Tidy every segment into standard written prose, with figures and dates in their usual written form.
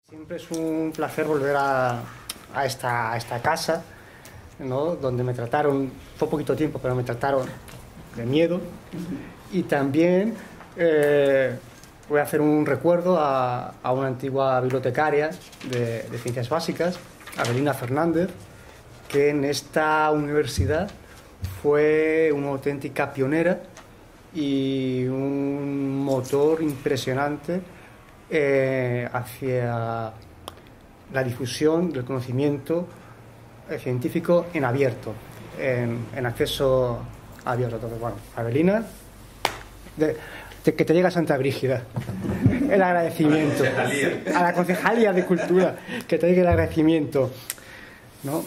Siempre es un placer volver a esta casa, ¿no? Donde me trataron, fue poquito tiempo, pero me trataron de miedo. Y también voy a hacer un recuerdo a una antigua bibliotecaria de Ciencias Básicas, Avelina Fernández, que en esta universidad fue una auténtica pionera y un motor impresionante hacia la difusión del conocimiento científico en abierto, en acceso abierto. Entonces, bueno, Avelina, que te llega a Santa Brígida el agradecimiento a la Concejalía de Cultura, que te llegue el agradecimiento, ¿no?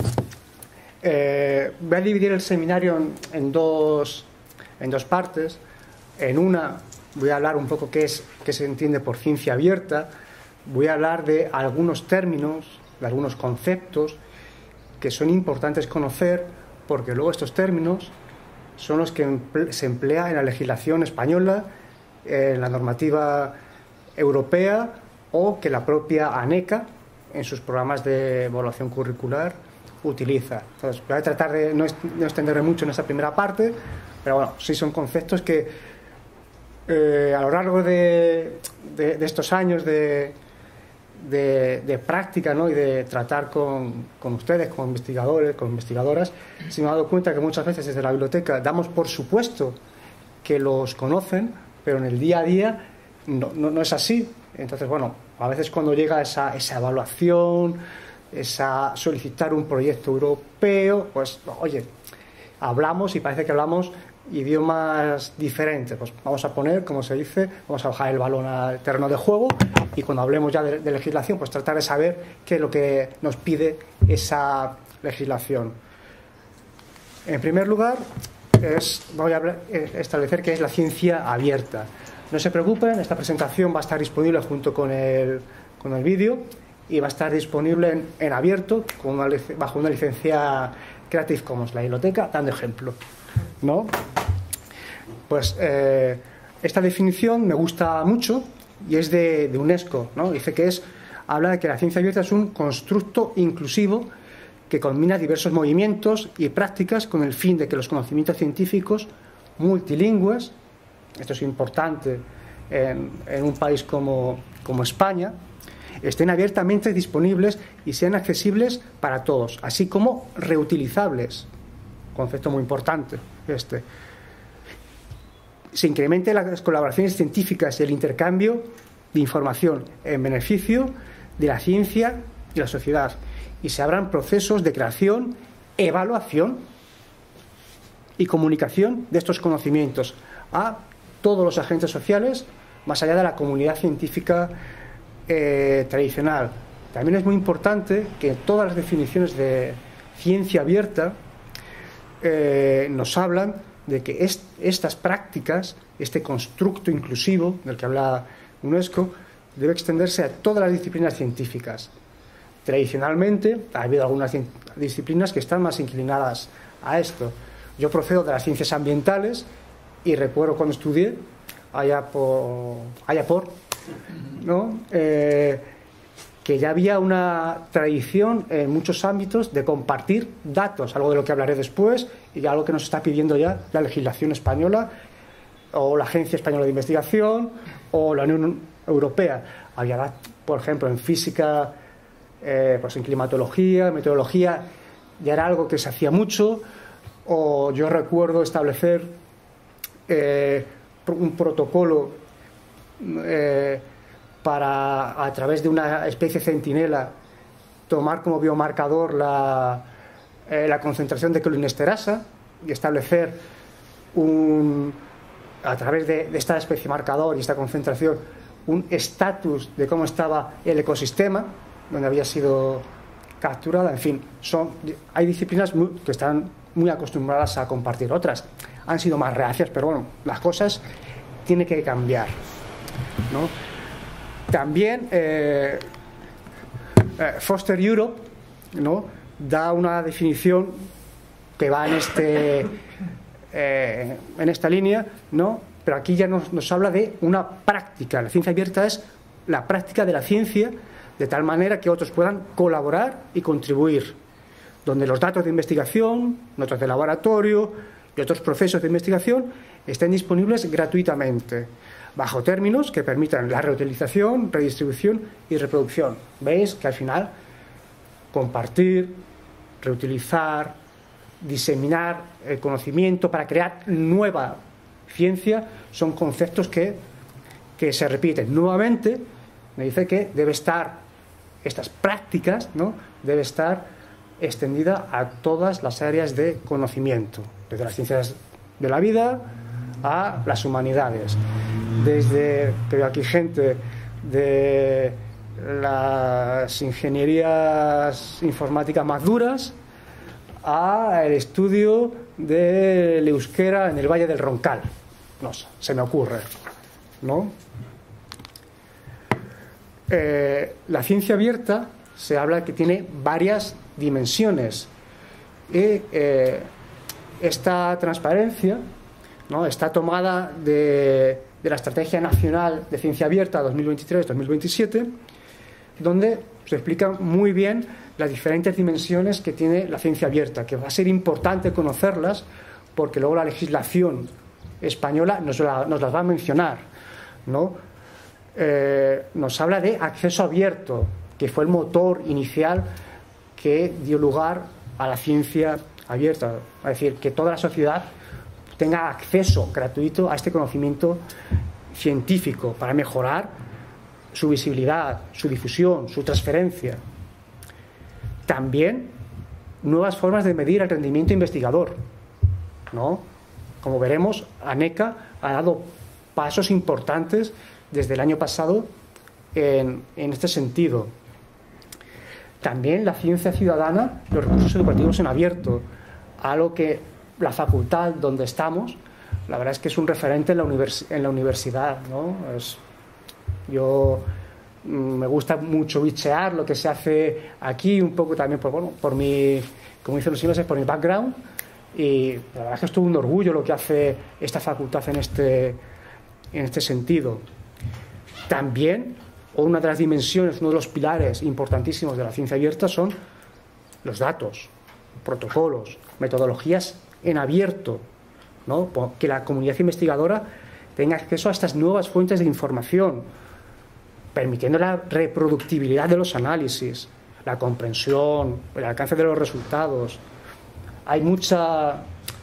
Voy a dividir el seminario en dos partes. En una voy a hablar un poco qué se entiende por ciencia abierta. Voy a hablar de algunos términos, de algunos conceptos que son importantes conocer, porque luego estos términos son los que se emplea en la legislación española, en la normativa europea, o que la propia ANECA en sus programas de evaluación curricular utiliza. Entonces, voy a tratar de no extenderme mucho en esa primera parte, pero bueno, sí son conceptos que a lo largo de estos años de práctica, ¿no? Y de tratar con ustedes, con investigadores, con investigadoras, se me ha dado cuenta que muchas veces desde la biblioteca damos por supuesto que los conocen, pero en el día a día no es así. Entonces, bueno, a veces cuando llega esa evaluación, esa solicitar un proyecto europeo, pues oye, hablamos y parece que hablamos idiomas diferentes. Pues vamos a poner, como se dice, vamos a bajar el balón al terreno de juego, y cuando hablemos ya de legislación, pues tratar de saber qué es lo que nos pide esa legislación. En primer lugar, voy a establecer qué es la ciencia abierta. No se preocupen, esta presentación va a estar disponible junto con el vídeo, y va a estar disponible en abierto bajo una licencia Creative Commons, la biblioteca, dando ejemplo, ¿no? Pues esta definición me gusta mucho y es de UNESCO, ¿no? Dice que habla de que la ciencia abierta es un constructo inclusivo que combina diversos movimientos y prácticas con el fin de que los conocimientos científicos multilingües, esto es importante en un país como España, estén abiertamente disponibles y sean accesibles para todos, así como reutilizables, concepto muy importante Se incrementen las colaboraciones científicas y el intercambio de información en beneficio de la ciencia y la sociedad, y se abran procesos de creación, evaluación y comunicación de estos conocimientos a todos los agentes sociales, más allá de la comunidad científica tradicional. También es muy importante que todas las definiciones de ciencia abierta nos hablan de que estas prácticas, este constructo inclusivo del que habla UNESCO, debe extenderse a todas las disciplinas científicas. Tradicionalmente ha habido algunas disciplinas que están más inclinadas a esto. Yo procedo de las ciencias ambientales y recuerdo cuando estudié allá por ¿no? Que ya había una tradición en muchos ámbitos de compartir datos, algo de lo que hablaré después, y algo que nos está pidiendo ya la legislación española, o la Agencia Española de Investigación, o la Unión Europea. Había, por ejemplo, en física, pues en climatología, meteorología, ya era algo que se hacía mucho. O yo recuerdo establecer un protocolo para, a través de una especie centinela, tomar como biomarcador la concentración de colinesterasa y establecer a través de esta especie marcador y esta concentración un estatus de cómo estaba el ecosistema donde había sido capturada. En fin, hay disciplinas que están muy acostumbradas a compartir. Otras han sido más reacias, pero bueno, las cosas tienen que cambiar, ¿no? También Foster Europe, ¿no?, da una definición que va en esta línea, ¿no? Pero aquí ya nos habla de una práctica. La ciencia abierta es la práctica de la ciencia de tal manera que otros puedan colaborar y contribuir, donde los datos de investigación, notas de laboratorio y otros procesos de investigación estén disponibles gratuitamente, bajo términos que permitan la reutilización, redistribución y reproducción. Veis que al final compartir, reutilizar, diseminar el conocimiento para crear nueva ciencia son conceptos que se repiten. Nuevamente me dice que debe estar estas prácticas, ¿no? Debe estar extendida a todas las áreas de conocimiento, desde las ciencias de la vida a las humanidades, desde, que veo aquí gente de las ingenierías informáticas más duras a el estudio del euskera en el Valle del Roncal. No sé, se me ocurre, ¿no? La ciencia abierta se habla que tiene varias dimensiones y esta transparencia, ¿no?, está tomada de la Estrategia Nacional de Ciencia Abierta 2023-2027, donde se explican muy bien las diferentes dimensiones que tiene la ciencia abierta, que va a ser importante conocerlas porque luego la legislación española nos las va a mencionar, ¿no? Nos habla de acceso abierto, que fue el motor inicial que dio lugar a la ciencia abierta, es decir, que toda la sociedad tenga acceso gratuito a este conocimiento científico para mejorar su visibilidad, su difusión, su transferencia. También nuevas formas de medir el rendimiento investigador, ¿no? Como veremos, ANECA ha dado pasos importantes desde el año pasado en este sentido. También la ciencia ciudadana, los recursos educativos en abierto, algo que la facultad donde estamos, la verdad es que es un referente en la universidad, ¿no? Yo me gusta mucho bichear lo que se hace aquí, un poco también por mi, como dicen los ingleses, por mi background, y la verdad es que es todo un orgullo lo que hace esta facultad en este sentido. También, una de las dimensiones, uno de los pilares importantísimos de la ciencia abierta son los datos, protocolos, metodologías en abierto, ¿no? Que la comunidad investigadora tenga acceso a estas nuevas fuentes de información, permitiendo la reproductibilidad de los análisis, la comprensión, el alcance de los resultados. Hay mucha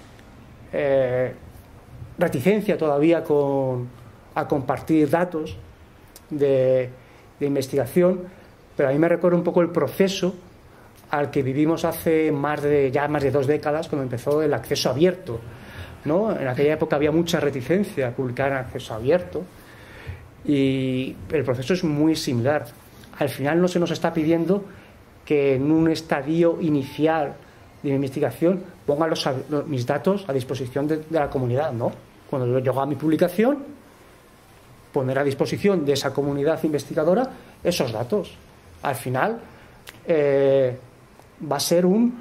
reticencia todavía a compartir datos de investigación, pero a mí me recuerda un poco el proceso al que vivimos hace más de 2 décadas, cuando empezó el acceso abierto, ¿no? En aquella época había mucha reticencia a publicar en acceso abierto y el proceso es muy similar. Al final no se nos está pidiendo que en un estadio inicial de investigación ponga mis datos a disposición de la comunidad, ¿no? Cuando yo llego a mi publicación, poner a disposición de esa comunidad investigadora esos datos. Al final va a ser un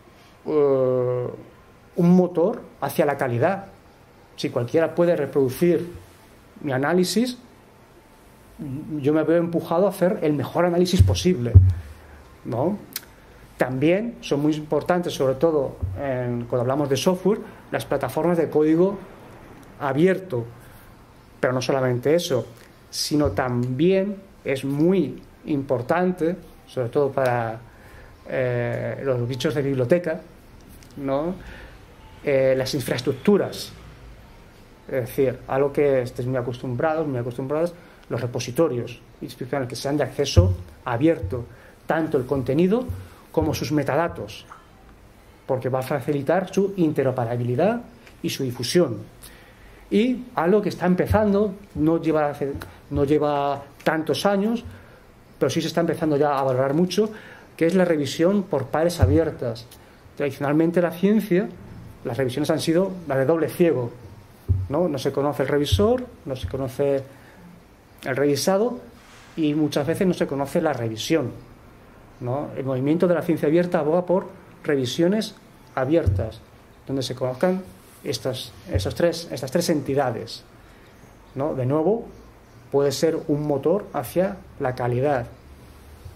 motor hacia la calidad. Si cualquiera puede reproducir mi análisis, yo me veo empujado a hacer el mejor análisis posible, ¿no? También son muy importantes, sobre todo cuando hablamos de software, las plataformas de código abierto. Pero no solamente eso, sino también es muy importante, sobre todo para los bichos de biblioteca, ¿no? Las infraestructuras. Es decir, algo que estéis muy acostumbrados, los repositorios institucionales que sean de acceso abierto, tanto el contenido como sus metadatos, porque va a facilitar su interoperabilidad y su difusión. Y algo que está empezando, no lleva tantos años, pero sí se está empezando ya a valorar mucho, que es la revisión por pares abiertas. Tradicionalmente la ciencia, las revisiones han sido la de doble ciego, ¿no? No se conoce el revisor, no se conoce el revisado y muchas veces no se conoce la revisión, ¿no? El movimiento de la ciencia abierta aboga por revisiones abiertas, donde se conozcan estas tres entidades, ¿no? De nuevo, puede ser un motor hacia la calidad,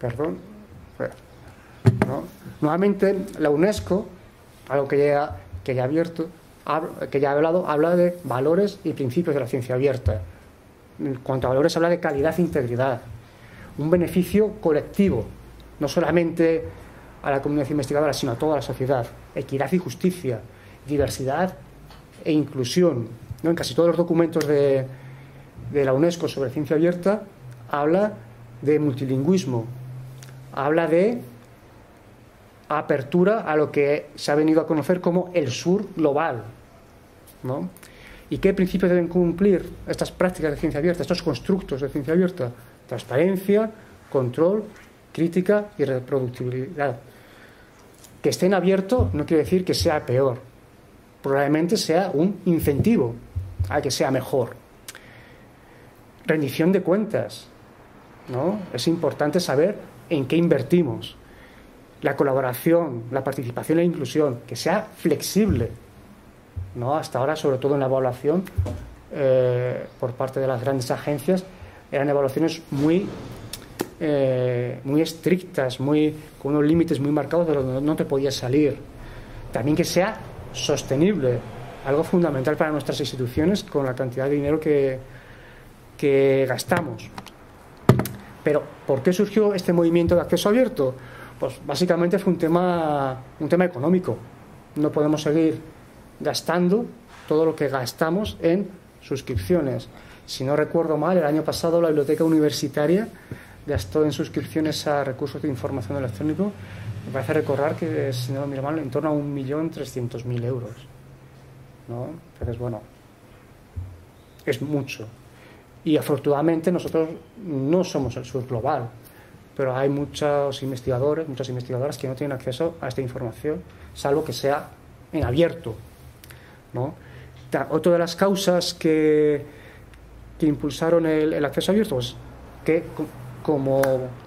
Perdón. ¿No? Nuevamente, la UNESCO, algo que ya he hablado, habla de valores y principios de la ciencia abierta. En cuanto a valores, habla de calidad e integridad. Un beneficio colectivo, no solamente a la comunidad investigadora, sino a toda la sociedad. Equidad y justicia, diversidad e inclusión, ¿no? En casi todos los documentos de la UNESCO sobre ciencia abierta habla de multilingüismo, habla de apertura a lo que se ha venido a conocer como el sur global, ¿no? ¿Y qué principios deben cumplir estas prácticas de ciencia abierta, estos constructos de ciencia abierta? Transparencia, control, crítica y reproducibilidad. Que estén abiertos no quiere decir que sea peor, probablemente sea un incentivo a que sea mejor. Rendición de cuentas, ¿no? Es importante saber en qué invertimos. La colaboración, la participación e la inclusión, que sea flexible, ¿no? Hasta ahora, sobre todo en la evaluación, por parte de las grandes agencias, eran evaluaciones muy estrictas, con unos límites muy marcados de donde no te podías salir. También que sea sostenible, algo fundamental para nuestras instituciones con la cantidad de dinero que gastamos. Pero, ¿por qué surgió este movimiento de acceso abierto? Pues básicamente fue un tema económico. No podemos seguir gastando todo lo que gastamos en suscripciones. Si no recuerdo mal, el año pasado la biblioteca universitaria gastó en suscripciones a recursos de información electrónico, me parece recordar que, si no miro mal, en torno a 1.300.000 euros, ¿no? Entonces, bueno, es mucho. Y afortunadamente nosotros no somos el sur global, pero hay muchos investigadores, muchas investigadoras que no tienen acceso a esta información, salvo que sea en abierto, ¿no? Otra de las causas que impulsaron el acceso abierto es que como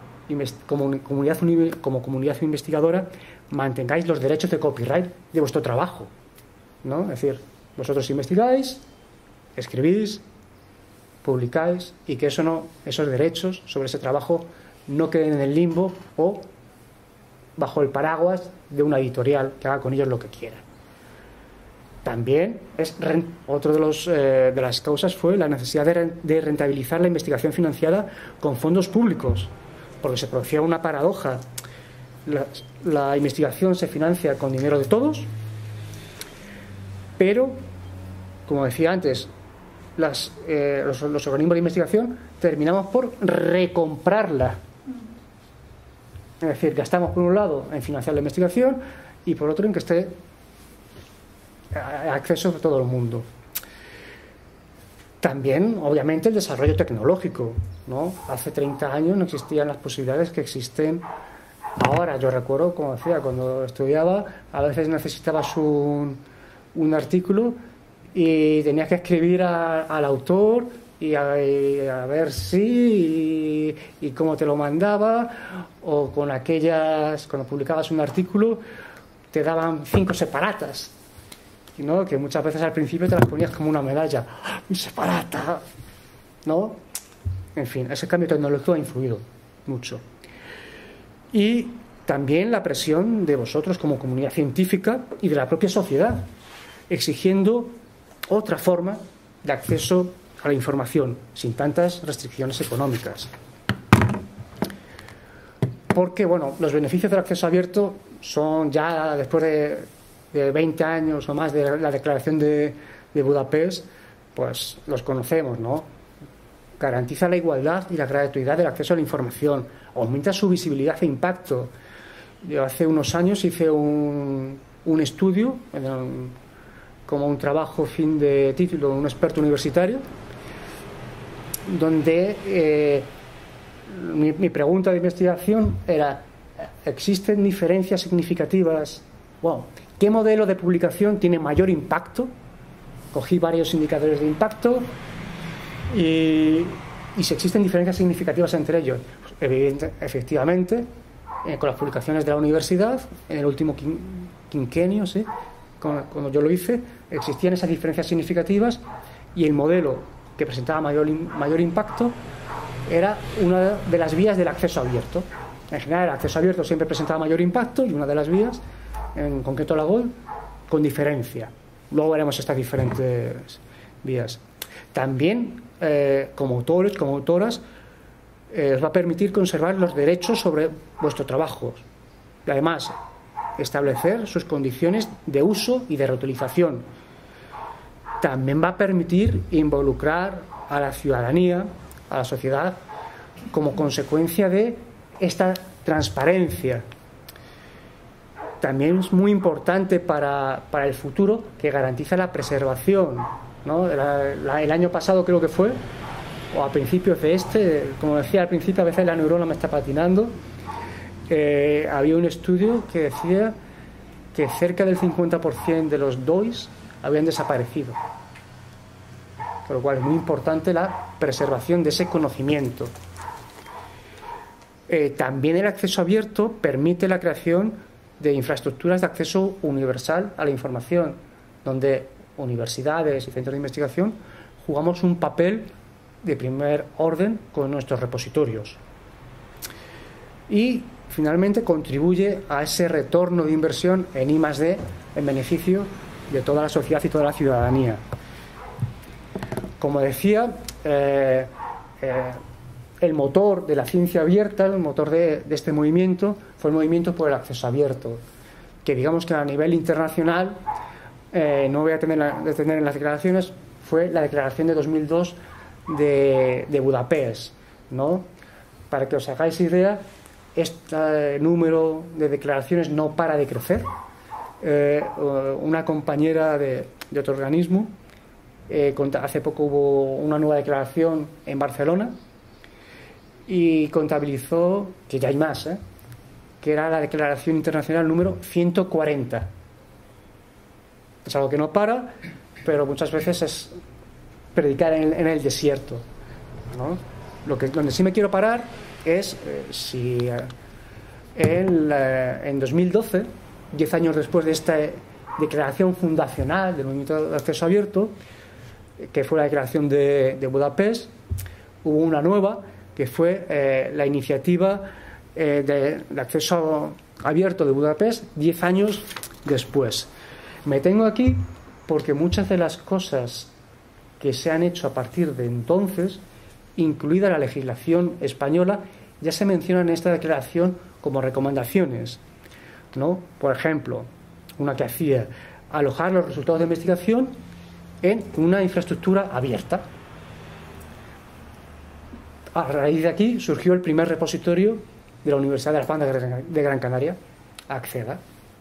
comunidad investigadora mantengáis los derechos de copyright de vuestro trabajo, ¿no? Es decir, vosotros investigáis, escribís, publicáis, y que esos derechos sobre ese trabajo no queden en el limbo o bajo el paraguas de una editorial que haga con ellos lo que quiera. También otro de las causas fue la necesidad de rentabilizar la investigación financiada con fondos públicos, porque se producía una paradoja. La investigación se financia con dinero de todos, pero, como decía antes, los organismos de investigación terminamos por recomprarla. Es decir, gastamos por un lado en financiar la investigación y por otro en que esté acceso a todo el mundo. También, obviamente, el desarrollo tecnológico, ¿no? Hace 30 años no existían las posibilidades que existen ahora. Yo recuerdo, como decía, cuando estudiaba, a veces necesitabas un artículo y tenías que escribir al autor y a ver si y cómo te lo mandaba, o cuando publicabas un artículo te daban 5 separatas, ¿no? Que muchas veces al principio te las ponías como una medalla, mi separata, ¿no? En fin, ese cambio tecnológico ha influido mucho. Y también la presión de vosotros como comunidad científica y de la propia sociedad, exigiendo otra forma de acceso a la información sin tantas restricciones económicas. Porque, bueno, los beneficios del acceso abierto son ya, después de 20 años o más de la Declaración de Budapest, pues los conocemos, ¿no? Garantiza la igualdad y la gratuidad del acceso a la información, aumenta su visibilidad e impacto. Yo hace unos años hice un estudio, como un trabajo fin de título de un experto universitario, donde mi pregunta de investigación era: ¿existen diferencias significativas? Wow. ¿Qué modelo de publicación tiene mayor impacto? Cogí varios indicadores de impacto y si existen diferencias significativas entre ellos. Pues, efectivamente, con las publicaciones de la universidad, en el último quinquenio, ¿sí? Cuando yo lo hice, existían esas diferencias significativas, y el modelo que presentaba mayor impacto era una de las vías del acceso abierto, En general, el acceso abierto siempre presentaba mayor impacto y una de las vías, en concreto la GOL, con diferencia. Luego veremos estas diferentes vías. También, como autores, como autoras, os va a permitir conservar los derechos sobre vuestro trabajo y además establecer sus condiciones de uso y de reutilización. También va a permitir involucrar a la ciudadanía, a la sociedad, como consecuencia de esta transparencia. También es muy importante para el futuro que garantiza la preservación, ¿no? El año pasado creo que fue, o a principios de como decía al principio, a veces la neurona me está patinando, había un estudio que decía que cerca del 50% de los DOIs habían desaparecido. Con lo cual es muy importante la preservación de ese conocimiento. También el acceso abierto permite la creación de infraestructuras de acceso universal a la información, donde universidades y centros de investigación jugamos un papel de primer orden con nuestros repositorios. Y finalmente contribuye a ese retorno de inversión en I+D en beneficio de toda la sociedad y toda la ciudadanía. Como decía, el motor de la ciencia abierta, el motor de este movimiento, fue el movimiento por el acceso abierto, que digamos que a nivel internacional, no voy a detener en las declaraciones, fue la declaración de 2002 de Budapest, ¿no? Para que os hagáis idea, este número de declaraciones no para de crecer. Una compañera de otro organismo, hace poco hubo una nueva declaración en Barcelona y contabilizó, que ya hay más, que era la declaración internacional número 140. Es algo que no para, pero muchas veces es predicar en el desierto, ¿no? Donde sí me quiero parar es si en 2012, 10 años después de esta declaración fundacional del movimiento de acceso abierto, que fue la declaración de Budapest, hubo una nueva que fue la iniciativa de acceso abierto de Budapest 10 años después. Me tengo aquí porque muchas de las cosas que se han hecho a partir de entonces, incluida la legislación española, ya se mencionan en esta declaración como recomendaciones, ¿no? Por ejemplo, una que hacía alojar los resultados de investigación en una infraestructura abierta. A raíz de aquí surgió el primer repositorio de la Universidad de las Palmas de Gran Canaria, Acceda.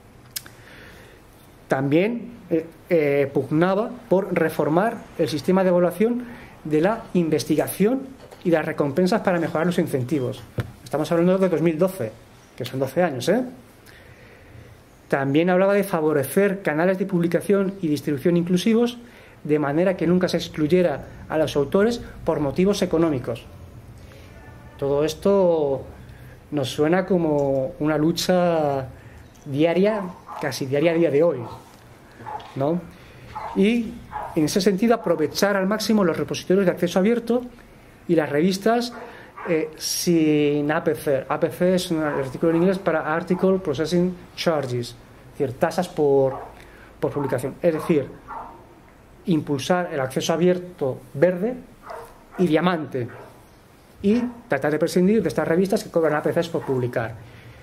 También pugnaba por reformar el sistema de evaluación de la investigación y las recompensas para mejorar los incentivos. Estamos hablando de 2012, que son 12 años, ¿eh? También hablaba de favorecer canales de publicación y distribución inclusivos, de manera que nunca se excluyera a los autores por motivos económicos. Todo esto nos suena como una lucha diaria, casi diaria a día de hoy, ¿no? Y en ese sentido aprovechar al máximo los repositorios de acceso abierto y las revistas sin APC. APC es un artículo en inglés para Article Processing Charges, es decir, tasas por publicación. Es decir, impulsar el acceso abierto verde y diamante y tratar de prescindir de estas revistas que cobran APCs por publicar.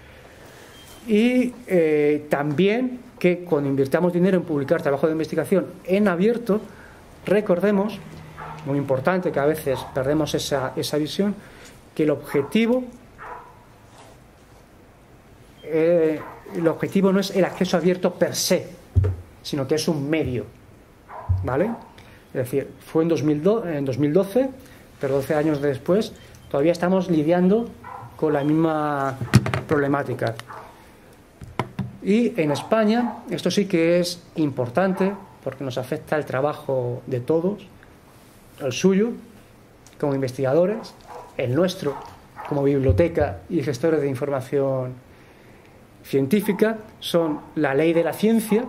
Y también que cuando invirtamos dinero en publicar trabajo de investigación en abierto, recordemos, muy importante que a veces perdemos esa visión, que el objetivo no es el acceso abierto per se, sino que es un medio, ¿vale? Es decir, fue en 2012, pero 12 años después todavía estamos lidiando con la misma problemática. Y en España esto sí que es importante porque nos afecta el trabajo de todos, el suyo como investigadores, el nuestro como biblioteca y gestores de información científica. Son la ley de la ciencia,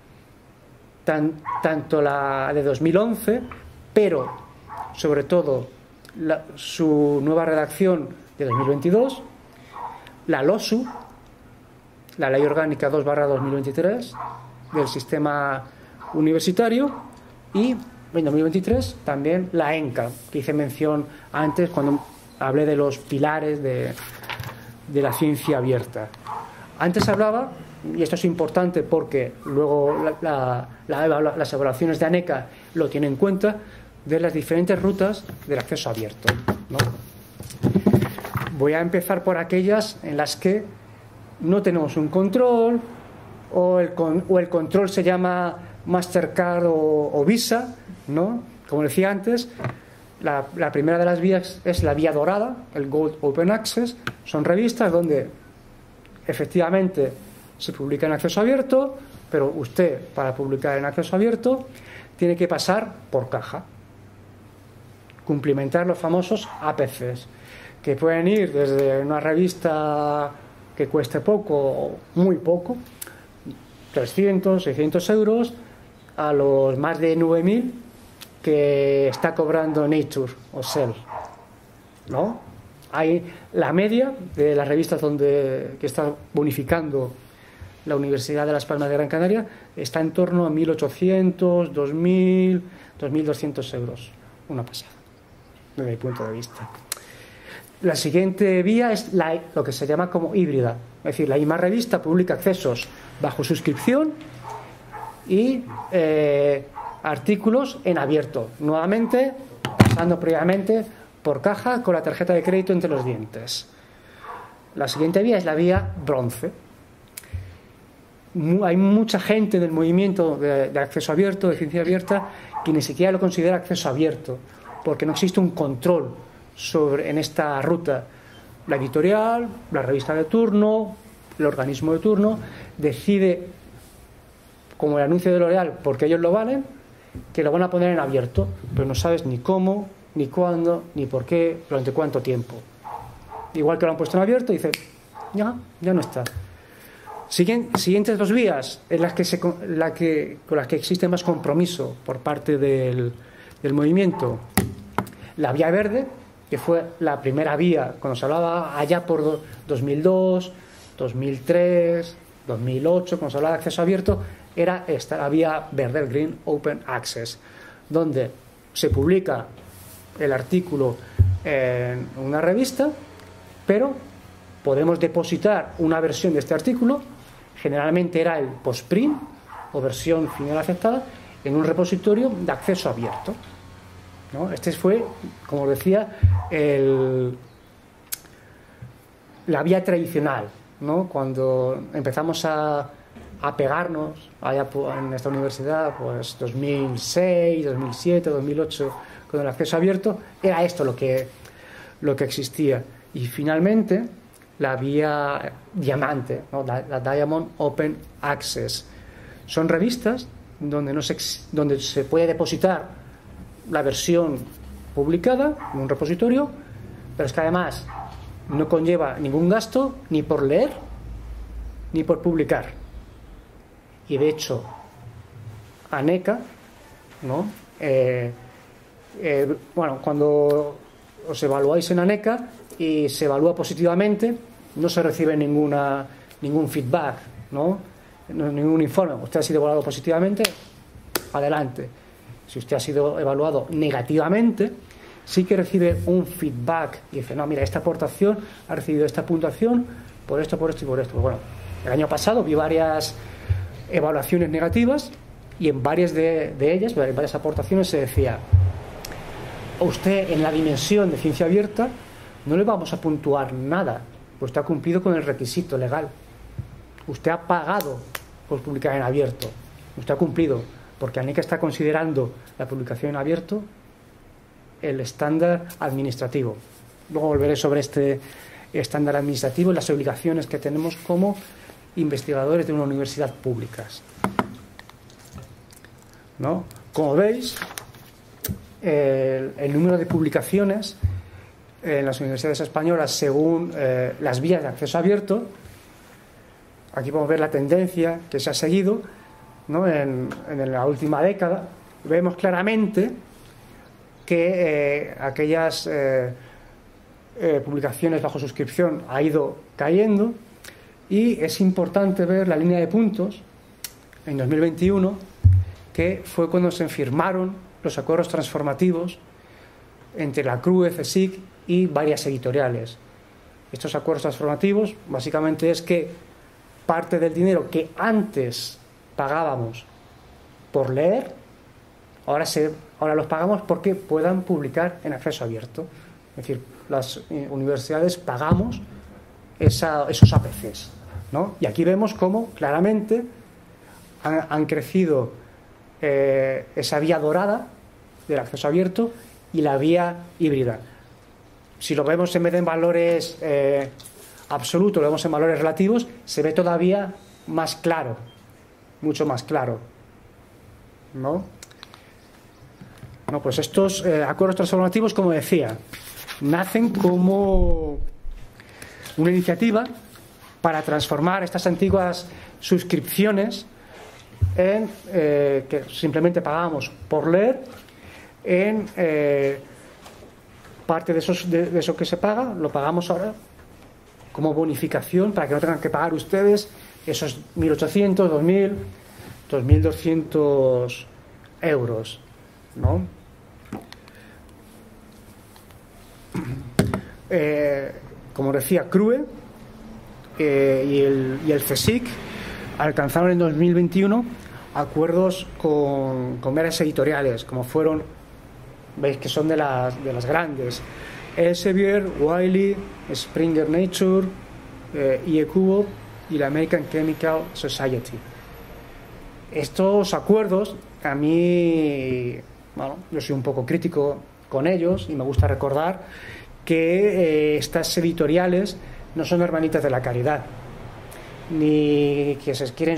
tanto la de 2011, pero sobre todo su nueva redacción de 2022, la LOSU, la Ley Orgánica 2/2023 del sistema universitario, y en 2023 también la ENCA, que hice mención antes cuando hablé de los pilares de la ciencia abierta. Antes hablaba, y esto es importante porque luego las evaluaciones de ANECA lo tienen en cuenta, de las diferentes rutas del acceso abierto, ¿no? Voy a empezar por aquellas en las que no tenemos un control, o el control se llama Mastercard o Visa, ¿no? Como decía antes, la primera de las vías es la vía dorada, el Gold Open Access. Son revistas donde efectivamente se publica en acceso abierto, pero usted, para publicar en acceso abierto, tiene que pasar por caja, cumplimentar los famosos APCs, que pueden ir desde una revista que cueste poco o muy poco, 300, 600 euros, a los más de 9.000 que está cobrando Nature o Cell, ¿no? Hay la media de las revistas que está bonificando la Universidad de Las Palmas de Gran Canaria está en torno a 1.800, 2.000, 2.200 euros, una pasada, desde mi punto de vista. La siguiente vía es lo que se llama como híbrida, es decir, la misma revista publica accesos bajo suscripción y artículos en abierto, nuevamente pasando previamente por caja con la tarjeta de crédito entre los dientes. La siguiente vía es la vía bronce. Hay mucha gente del movimiento de acceso abierto, de ciencia abierta, que ni siquiera lo considera acceso abierto, porque no existe un control en esta ruta. La editorial, la revista de turno, el organismo de turno decide, como el anuncio de L'Oréal, porque ellos lo valen, que lo van a poner en abierto, pero no sabes ni cómo, ni cuándo, ni por qué, durante cuánto tiempo. Igual que lo han puesto en abierto, dice, ya no está. Siguientes dos vías en las con las que existe más compromiso por parte del movimiento. La vía verde, que fue la primera vía cuando se hablaba allá por 2002, 2003, 2008, cuando se hablaba de acceso abierto, era esta, la vía verde, el Green Open Access, donde se publica el artículo en una revista, pero podemos depositar una versión de este artículo, generalmente era el postprint o versión final aceptada, en un repositorio de acceso abierto, ¿no? Este fue, como decía, la vía tradicional, ¿no? Cuando empezamos a pegarnos allá en esta universidad, pues 2006, 2007, 2008, con el acceso abierto, era esto lo que existía. Y finalmente la vía diamante, ¿no? la Diamond Open Access. Son revistas donde se puede depositar la versión publicada en un repositorio, pero es que además no conlleva ningún gasto ni por leer ni por publicar. Y de hecho, ANECA, ¿no? Cuando os evaluáis en ANECA y se evalúa positivamente, no se recibe ningún feedback, ¿no? Ningún informe. Usted ha sido evaluado positivamente, adelante. Si usted ha sido evaluado negativamente, sí que recibe un feedback y dice, no, mira, esta aportación ha recibido esta puntuación por esto, por esto y por esto. Bueno, el año pasado vi varias evaluaciones negativas y en varias de ellas, en varias aportaciones se decía, usted en la dimensión de ciencia abierta no le vamos a puntuar nada, pues usted ha cumplido con el requisito legal, usted ha pagado por publicar en abierto, usted ha cumplido, porque ANECA está considerando la publicación en abierto el estándar administrativo. Luego volveré sobre este estándar administrativo y las obligaciones que tenemos como investigadores de una universidad pública, ¿no? Como veis, el número de publicaciones en las universidades españolas según las vías de acceso abierto, aquí podemos ver la tendencia que se ha seguido, ¿no? en la última década. Vemos claramente que aquellas publicaciones bajo suscripción ha ido cayendo, y es importante ver la línea de puntos en 2021, que fue cuando se firmaron los acuerdos transformativos entre la CRUE, CSIC y varias editoriales. Estos acuerdos transformativos básicamente es que parte del dinero que antes pagábamos por leer, ahora los pagamos porque puedan publicar en acceso abierto. Es decir, las universidades pagamos esos APCs, ¿no? Y aquí vemos cómo claramente han crecido esa vía dorada del acceso abierto y la vía híbrida. Si lo vemos en vez de en valores absolutos, lo vemos en valores relativos, se ve todavía más claro, mucho más claro, ¿no? No, pues estos acuerdos transformativos, como decía, nacen como una iniciativa para transformar estas antiguas suscripciones en que simplemente pagábamos por leer, en parte de eso que se paga, lo pagamos ahora como bonificación para que no tengan que pagar ustedes esos 1.800, 2.000, 2.200 euros, ¿no? Como decía, CRUE y el CSIC alcanzaron en 2021 acuerdos con varias editoriales, como fueron, veis que son de las grandes: Elsevier, Wiley, Springer Nature, IECUBO y la American Chemical Society. Estos acuerdos, a mí, bueno, yo soy un poco crítico con ellos y me gusta recordar que estas editoriales no son hermanitas de la caridad, ni que se quieren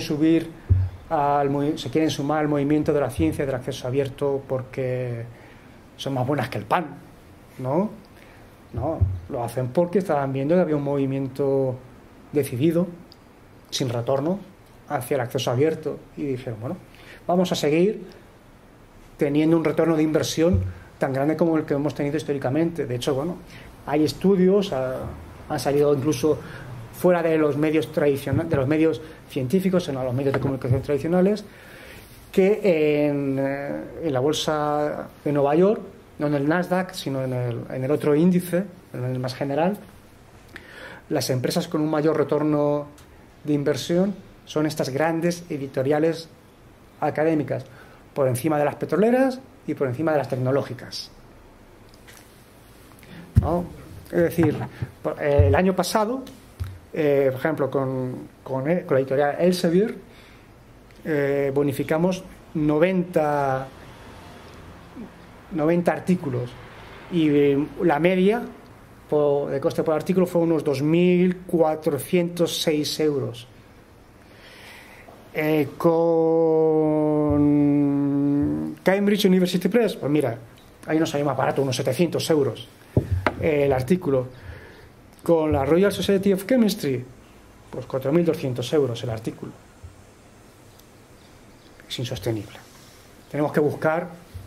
sumar al movimiento de la ciencia y del acceso abierto porque son más buenas que el pan, ¿no? No, lo hacen porque estaban viendo que había un movimiento decidido, sin retorno, hacia el acceso abierto, y dijeron, bueno, vamos a seguir teniendo un retorno de inversión tan grande como el que hemos tenido históricamente. De hecho, bueno, hay estudios, han salido incluso fuera de los medios tradicionales, de los medios científicos, en los medios de comunicación tradicionales, que en la bolsa de Nueva York, no en el Nasdaq, sino en el otro índice, en el más general, las empresas con un mayor retorno de inversión son estas grandes editoriales académicas, por encima de las petroleras y por encima de las tecnológicas, ¿no? Es decir, el año pasado, por ejemplo, con la editorial Elsevier, bonificamos 90 artículos, y la media de coste por artículo fue unos 2.406 euros. Con Cambridge University Press, pues mira, ahí nos salió más barato, unos 700 euros el artículo. Con la Royal Society of Chemistry, pues 4.200 euros el artículo. Es insostenible. Tenemos que buscar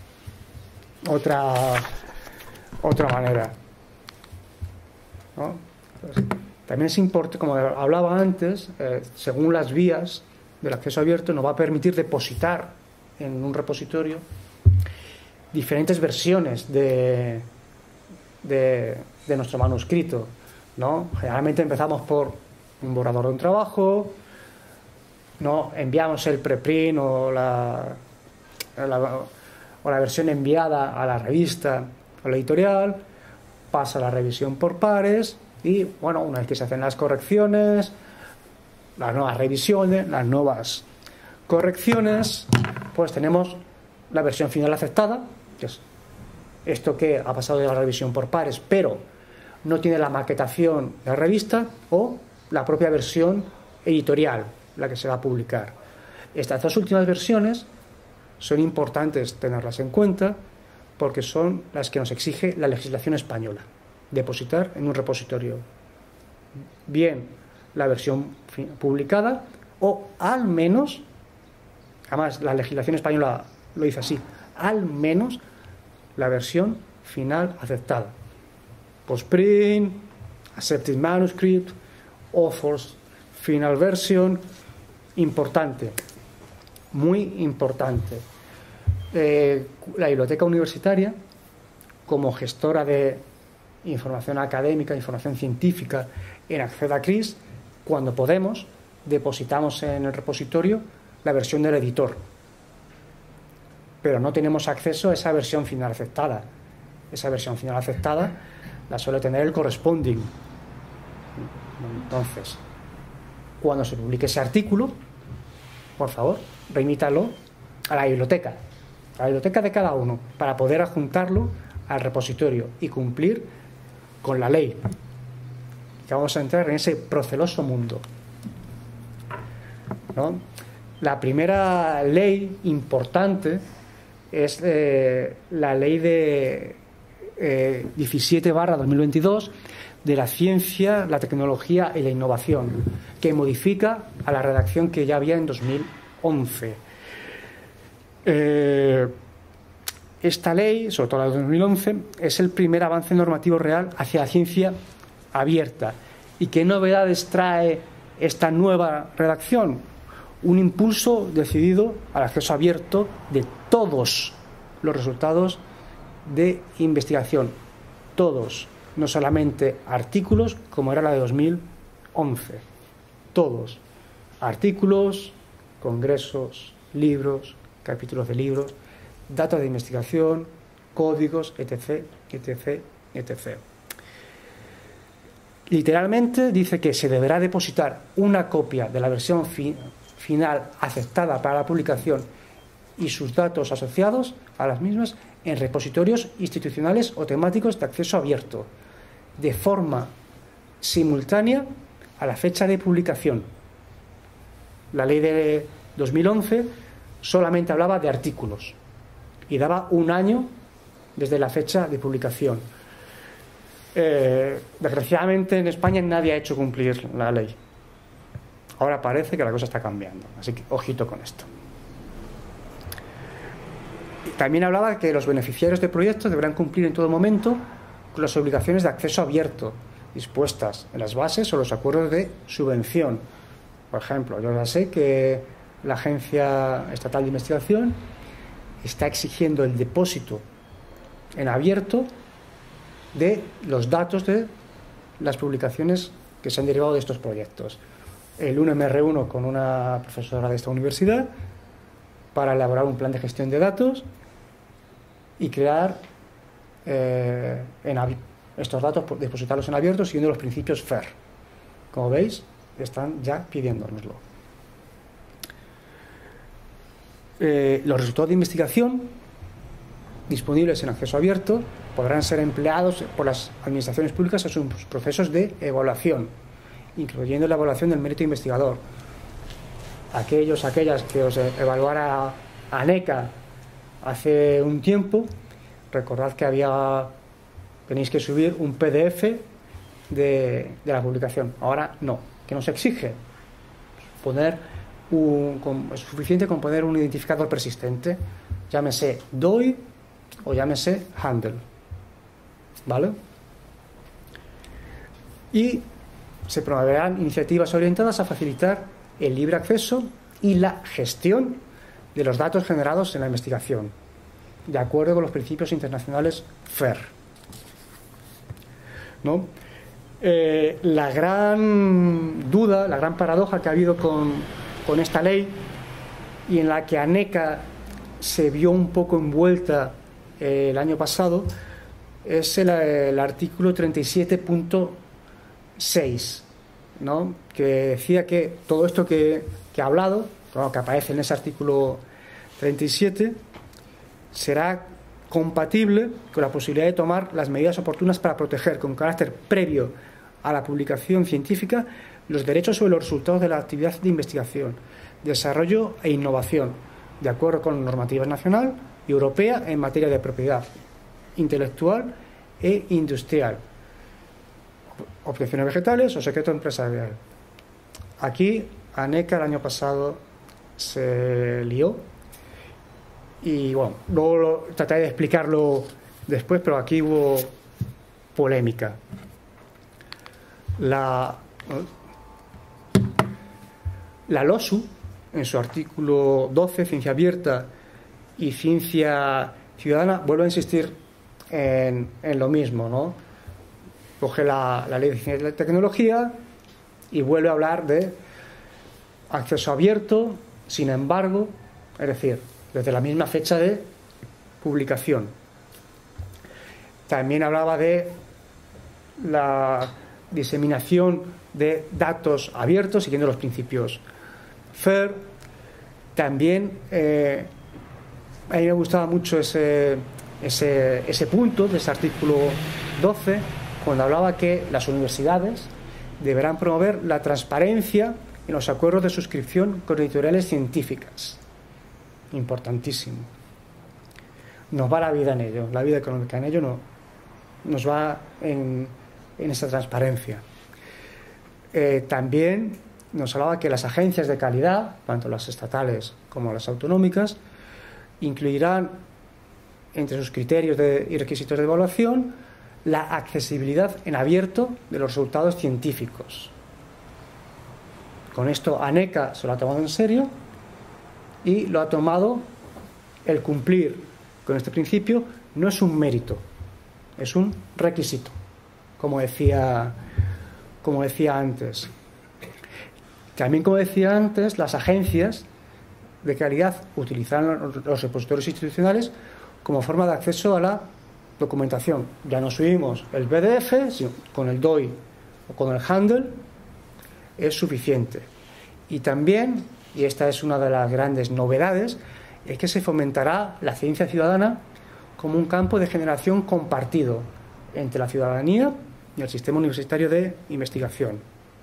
otra manera, ¿no? Pues, también es importante, como hablaba antes, según las vías del acceso abierto, nos va a permitir depositar en un repositorio diferentes versiones de nuestro manuscrito, ¿no? Generalmente empezamos por un borrador de un trabajo, ¿no? Enviamos el preprint o la versión enviada a la revista o la editorial, pasa la revisión por pares y, bueno, una vez que se hacen las correcciones, las nuevas revisiones, las nuevas correcciones, pues tenemos la versión final aceptada, que es esto que ha pasado de la revisión por pares, pero no tiene la maquetación de la revista, o la propia versión editorial, la que se va a publicar. Estas dos últimas versiones son importantes tenerlas en cuenta porque son las que nos exige la legislación española, depositar en un repositorio bien la versión publicada, o al menos, además la legislación española lo dice así, al menos la versión final aceptada, postprint, accepted manuscript authors, final version, importante, muy importante. La biblioteca universitaria, como gestora de información académica, información científica en AccedACRIS, cuando podemos, depositamos en el repositorio la versión del editor, pero no tenemos acceso a esa versión final aceptada. Esa versión final aceptada la suele tener el corresponding. Entonces, cuando se publique ese artículo, por favor, remítalo a la biblioteca de cada uno, para poder adjuntarlo al repositorio y cumplir con la ley. Que vamos a entrar en ese proceloso mundo, ¿no? La primera ley importante es la ley de 17/2022 de la ciencia, la tecnología y la innovación, que modifica a la redacción que ya había en 2011. Esta ley, sobre todo la de 2011, es el primer avance normativo real hacia la ciencia abierta. ¿Y qué novedades trae esta nueva redacción? Un impulso decidido al acceso abierto de todos los resultados de investigación, todos, no solamente artículos como era la de 2011, todos, artículos, congresos, libros, capítulos de libros, datos de investigación, códigos, etc., etc., etc. Literalmente dice que se deberá depositar una copia de la versión final aceptada para la publicación y sus datos asociados a las mismas en repositorios institucionales o temáticos de acceso abierto, de forma simultánea a la fecha de publicación. La ley de 2011 solamente hablaba de artículos y daba un año desde la fecha de publicación. Desgraciadamente en España nadie ha hecho cumplir la ley. Ahora parece que la cosa está cambiando, así que ojito con esto. También hablaba que los beneficiarios de proyectos deberán cumplir en todo momento con las obligaciones de acceso abierto dispuestas en las bases o los acuerdos de subvención. Por ejemplo, yo ya sé que la Agencia Estatal de Investigación está exigiendo el depósito en abierto de los datos de las publicaciones que se han derivado de estos proyectos. El 1MR1 con una profesora de esta universidad para elaborar un plan de gestión de datos y crear estos datos, depositarlos en abierto siguiendo los principios FAIR. Como veis, están ya pidiéndonoslo. Los resultados de investigación disponibles en acceso abierto podrán ser empleados por las administraciones públicas en sus procesos de evaluación, incluyendo la evaluación del mérito investigador. Aquellas que os evaluara ANECA hace un tiempo, recordad que tenéis que subir un PDF de la publicación. Ahora no, que nos exige es suficiente con poner un identificador persistente, llámese DOI o llámese handle, ¿vale? Y se promoverán iniciativas orientadas a facilitar el libre acceso y la gestión de los datos generados en la investigación, de acuerdo con los principios internacionales FAIR, ¿no? La gran duda, la gran paradoja que ha habido con esta ley, y en la que ANECA se vio un poco envuelta el año pasado, es el artículo 37.6, ¿no? Que decía que todo esto que ha hablado, que aparece en ese artículo 37, será compatible con la posibilidad de tomar las medidas oportunas para proteger con carácter previo a la publicación científica los derechos sobre los resultados de la actividad de investigación, desarrollo e innovación, de acuerdo con normativas nacional y europea en materia de propiedad intelectual e industrial, obtenciones vegetales o secreto empresarial. Aquí ANECA el año pasado se lió y bueno, luego trataré de explicarlo después, pero aquí hubo polémica. La LOSU, en su artículo 12, Ciencia Abierta y Ciencia Ciudadana, vuelve a insistir en lo mismo, ¿no? Coge la Ley de Ciencia y Tecnología y vuelve a hablar de acceso abierto, sin embargo, es decir, desde la misma fecha de publicación. También hablaba de la diseminación de datos abiertos, siguiendo los principios FAIR. También a mí me gustaba mucho ese punto de ese artículo 12, cuando hablaba que las universidades deberán promover la transparencia en los acuerdos de suscripción con editoriales científicas. Importantísimo. Nos va la vida en ello, la vida económica en ello no, nos va en esa transparencia. También nos hablaba que las agencias de calidad, tanto las estatales como las autonómicas, incluirán entre sus criterios y requisitos de evaluación la accesibilidad en abierto de los resultados científicos. Con esto ANECA se lo ha tomado en serio y lo ha tomado el cumplir con este principio no es un mérito, es un requisito, como decía antes. También, como decía antes, las agencias de calidad utilizarán los repositorios institucionales como forma de acceso a la documentación. Ya no subimos el PDF, sino con el DOI o con el Handle es suficiente. Y también, y esta es una de las grandes novedades, es que se fomentará la ciencia ciudadana como un campo de generación compartido entre la ciudadanía y el sistema universitario de investigación.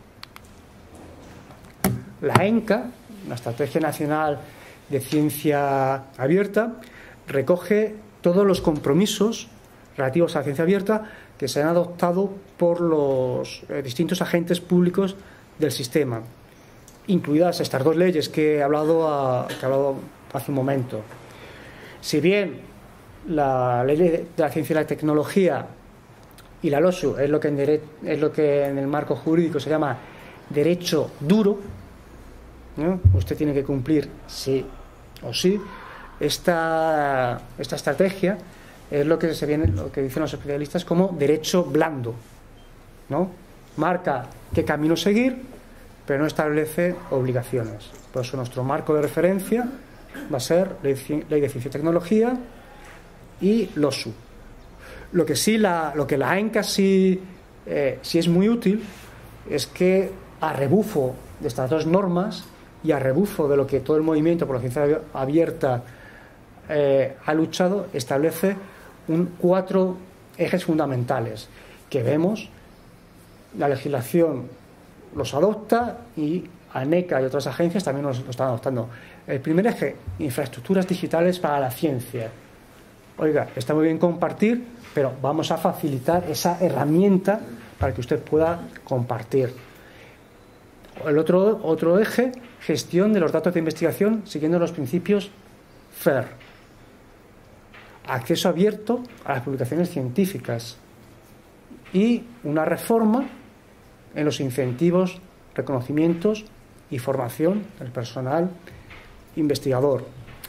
La ENCA, la Estrategia Nacional de Ciencia Abierta, recoge todos los compromisos relativos a la ciencia abierta que se han adoptado por los distintos agentes públicos del sistema, incluidas estas dos leyes que he hablado hace un momento. Si bien la Ley de la Ciencia y la Tecnología y la LOSU es lo que en el marco jurídico se llama derecho duro, ¿no? Usted tiene que cumplir sí o sí. Esta estrategia es lo que dicen los especialistas como derecho blando, ¿no? Marca qué camino seguir, pero no establece obligaciones. Por eso nuestro marco de referencia va a ser Ley de Ciencia y Tecnología y LOSU. Lo que la ENCA sí es muy útil es que, a rebufo de estas dos normas y a rebufo de lo que todo el movimiento por la ciencia abierta ha luchado, establece 4 ejes fundamentales que vemos, la legislación los adopta y ANECA y otras agencias también lo están adoptando. El primer eje, infraestructuras digitales para la ciencia. Oiga, está muy bien compartir, pero vamos a facilitar esa herramienta para que usted pueda compartir. El otro eje, gestión de los datos de investigación siguiendo los principios FAIR. Acceso abierto a las publicaciones científicas y una reforma en los incentivos, reconocimientos y formación del personal investigador.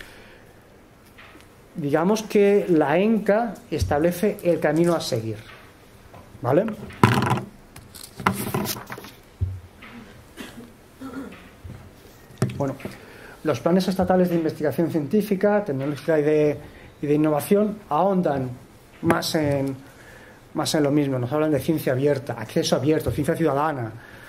Digamos que la ENCA establece el camino a seguir, ¿vale? Bueno, los planes estatales de investigación científica, tecnológica y de innovación ahondan más en lo mismo. Nos hablan de ciencia abierta, acceso abierto, ciencia ciudadana,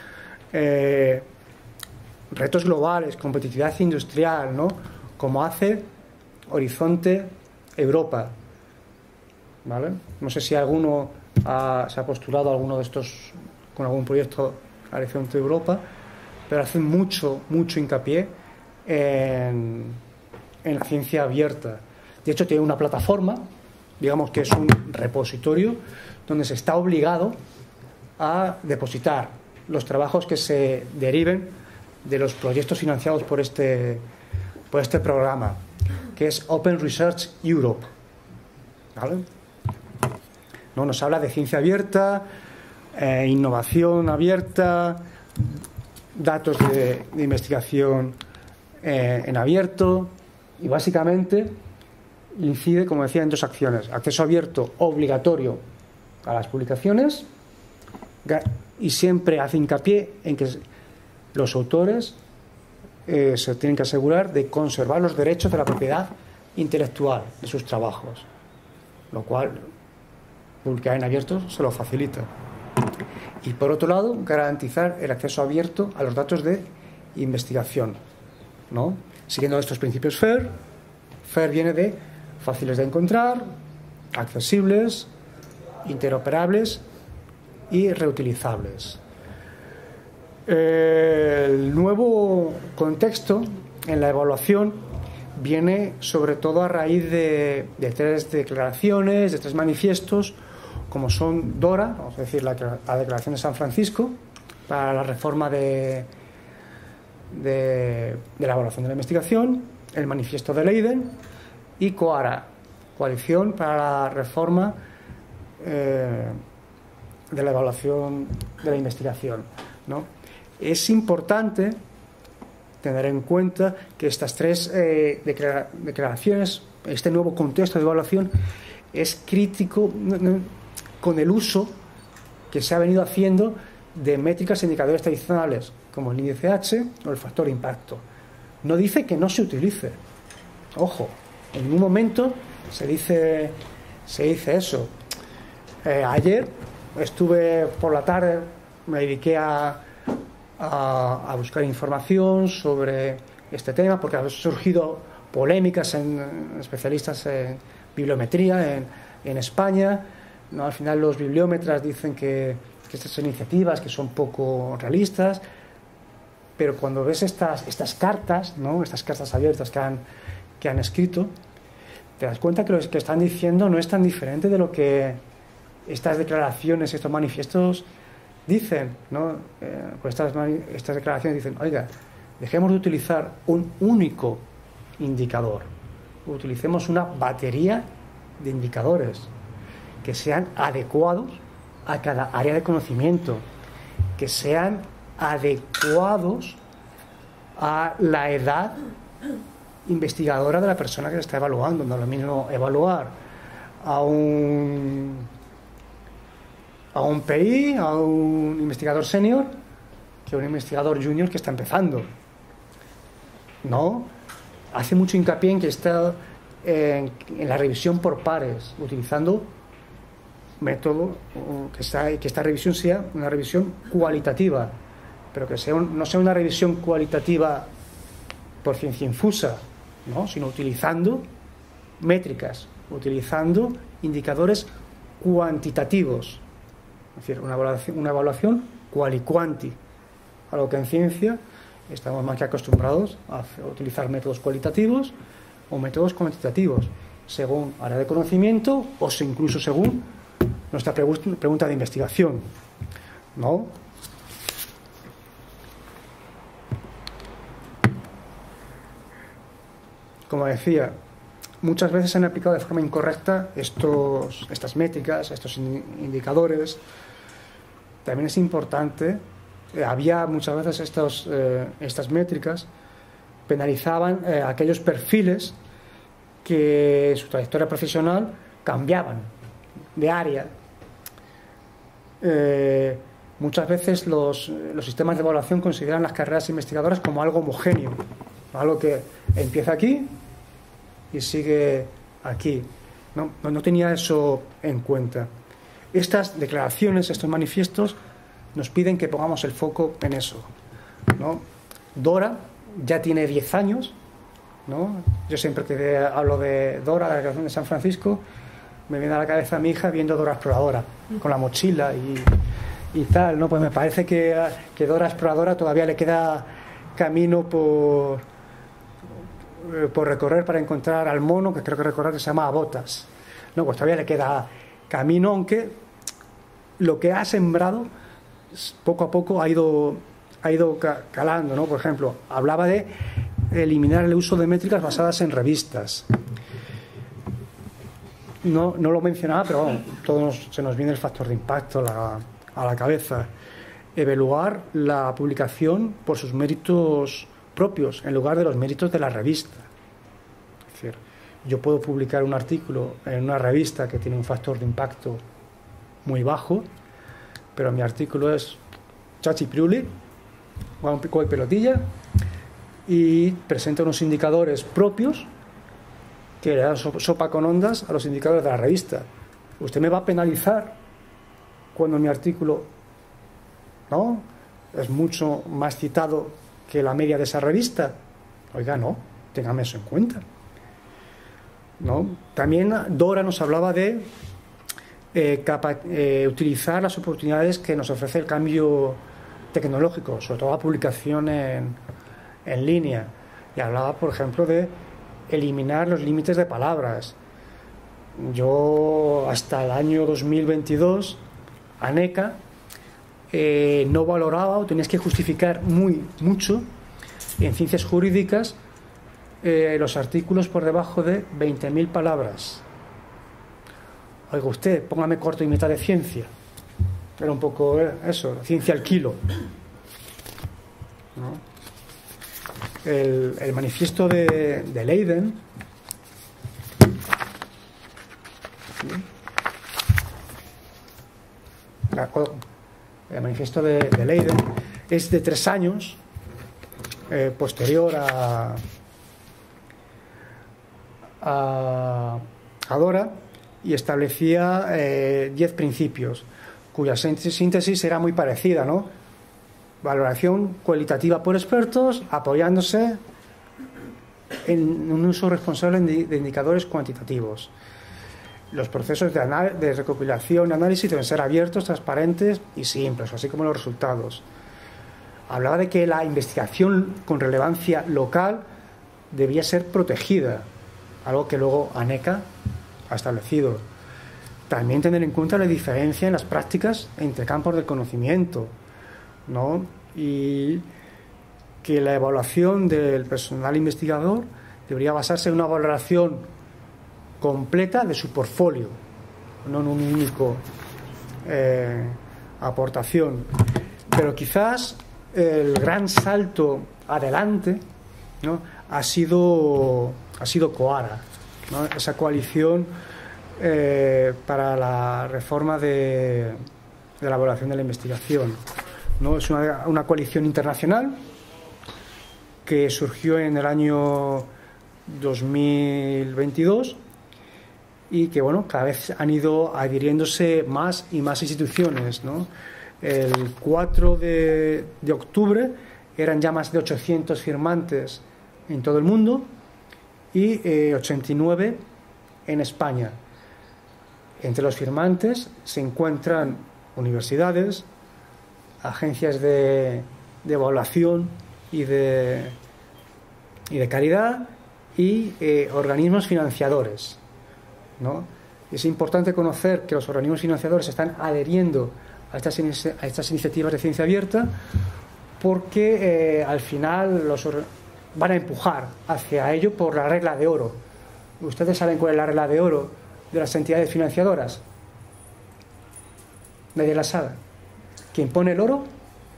retos globales, competitividad industrial, ¿no? Como hace Horizonte Europa, ¿vale? No sé si alguno se ha postulado a alguno de estos con algún proyecto Horizonte Europa, pero hacen mucho hincapié en la ciencia abierta. De hecho, tiene una plataforma, digamos que es un repositorio donde se está obligado a depositar los trabajos que se deriven de los proyectos financiados por este programa, que es Open Research Europe, ¿vale? Nos habla de ciencia abierta, innovación abierta, datos de investigación en abierto, y básicamente incide, como decía, en dos acciones: acceso abierto obligatorio a las publicaciones, y siempre hace hincapié en que los autores se tienen que asegurar de conservar los derechos de la propiedad intelectual de sus trabajos, lo cual publicar en abierto se lo facilita. Y por otro lado, garantizar el acceso abierto a los datos de investigación, ¿no? Siguiendo estos principios FAIR. FAIR viene de fáciles de encontrar, accesibles, interoperables y reutilizables. El nuevo contexto en la evaluación viene sobre todo a raíz de tres declaraciones, de tres manifiestos, como son DORA, vamos a decir la Declaración de San Francisco, para la reforma de la evaluación de la investigación, el Manifiesto de Leiden, y COARA, Coalición para la Reforma de la Evaluación de la Investigación, ¿no? Es importante tener en cuenta que estas tres declaraciones, este nuevo contexto de evaluación, es crítico con el uso que se ha venido haciendo de métricas e indicadores tradicionales, como el índice H o el factor impacto. No dice que no se utilice. Ojo, en ningún momento se dice eso. Ayer estuve por la tarde, me dediqué a buscar información sobre este tema, porque han surgido polémicas en especialistas en bibliometría en España, ¿no? Al final los bibliómetras dicen que estas iniciativas que son poco realistas, pero cuando ves estas cartas, ¿no? Estas cartas abiertas que han escrito, te das cuenta que lo que están diciendo no es tan diferente de lo que estas declaraciones, estos manifiestos dicen, ¿no? Pues estas declaraciones dicen: oiga, dejemos de utilizar un único indicador, utilicemos una batería de indicadores que sean adecuados a cada área de conocimiento, que sean adecuados a la edad investigadora de la persona que se está evaluando. No es lo mismo evaluar a un PI, a un investigador senior, que a un investigador junior que está empezando. No, hace mucho hincapié en que está en la revisión por pares, utilizando método que esta revisión sea una revisión cualitativa, pero que no sea una revisión cualitativa por ciencia infusa, ¿no? Sino utilizando métricas, utilizando indicadores cuantitativos, es decir, una evaluación quali-quanti, a lo que en ciencia estamos más que acostumbrados a utilizar métodos cualitativos o métodos cuantitativos, según área de conocimiento o incluso según nuestra pregunta de investigación, ¿no? Como decía, muchas veces se han aplicado de forma incorrecta estas métricas, estos indicadores. También es importante, había muchas veces estas métricas penalizaban aquellos perfiles que su trayectoria profesional cambiaban de área. Muchas veces los sistemas de evaluación consideran las carreras investigadoras como algo homogéneo, algo que empieza aquí y sigue aquí. No tenía eso en cuenta. Estas declaraciones, estos manifiestos, nos piden que pongamos el foco en eso, ¿no? DORA ya tiene 10 años, ¿no? Yo siempre que hablo de DORA, la Declaración de San Francisco, me viene a la cabeza mi hija viendo Dora Exploradora con la mochila y tal, ¿no? Pues me parece que Dora Exploradora todavía le queda camino por recorrer para encontrar al mono, que creo que recordar que se llama Botas, ¿no? Pues todavía le queda camino, aunque lo que ha sembrado poco a poco ha ido calando, ¿no? Por ejemplo, hablaba de eliminar el uso de métricas basadas en revistas. No lo mencionaba, pero bueno, se nos viene el factor de impacto a la cabeza. evaluar la publicación por sus méritos propios en lugar de los méritos de la revista. Es decir, yo puedo publicar un artículo en una revista que tiene un factor de impacto muy bajo, pero mi artículo es chachi priuli, va un pico de pelotilla y presenta unos indicadores propios que le dan sopa con ondas a los indicadores de la revista. Usted me va a penalizar cuando mi artículo, ¿no?, es mucho más citado que la media de esa revista. Oiga, no, téngame eso en cuenta, ¿no? También Dora nos hablaba de utilizar las oportunidades que nos ofrece el cambio tecnológico, sobre todo la publicación en línea, y hablaba, por ejemplo, de eliminar los límites de palabras. Yo hasta el año 2022 ANECA no valoraba, o tenías que justificar mucho en ciencias jurídicas los artículos por debajo de 20.000 palabras. Oiga usted, póngame corto y mitad de ciencia. Era un poco eso, ciencia al kilo, ¿no? El manifiesto de Leiden, el manifiesto de Leiden es de 3 años, posterior a Dora, y establecía 10 principios cuya síntesis era muy parecida, ¿no? Valoración cualitativa por expertos, apoyándose en un uso responsable de indicadores cuantitativos. Los procesos de recopilación y análisis deben ser abiertos, transparentes y simples, así como los resultados. Hablaba de que la investigación con relevancia local debía ser protegida, algo que luego ANECA ha establecido. También tener en cuenta la diferencia en las prácticas entre campos del conocimiento, ¿no? Y que la evaluación del personal investigador debería basarse en una valoración completa de su portfolio, no en un único aportación. Pero quizás el gran salto adelante, ¿no?, ha sido COARA, ¿no?, esa coalición para la reforma de la evaluación de la investigación, ¿no? Es una coalición internacional que surgió en el año 2022 y que, bueno, cada vez han ido adhiriéndose más y más instituciones, ¿no? El 4 de octubre eran ya más de 800 firmantes en todo el mundo y 89 en España. Entre los firmantes se encuentran universidades, agencias de evaluación y de caridad y organismos financiadores, ¿no? Es importante conocer que los organismos financiadores están adheriendo a estas iniciativas de ciencia abierta porque al final van a empujar hacia ello por la regla de oro. ¿Ustedes saben cuál es la regla de oro de las entidades financiadoras? Nadie la sabe. ¿Quién pone el oro?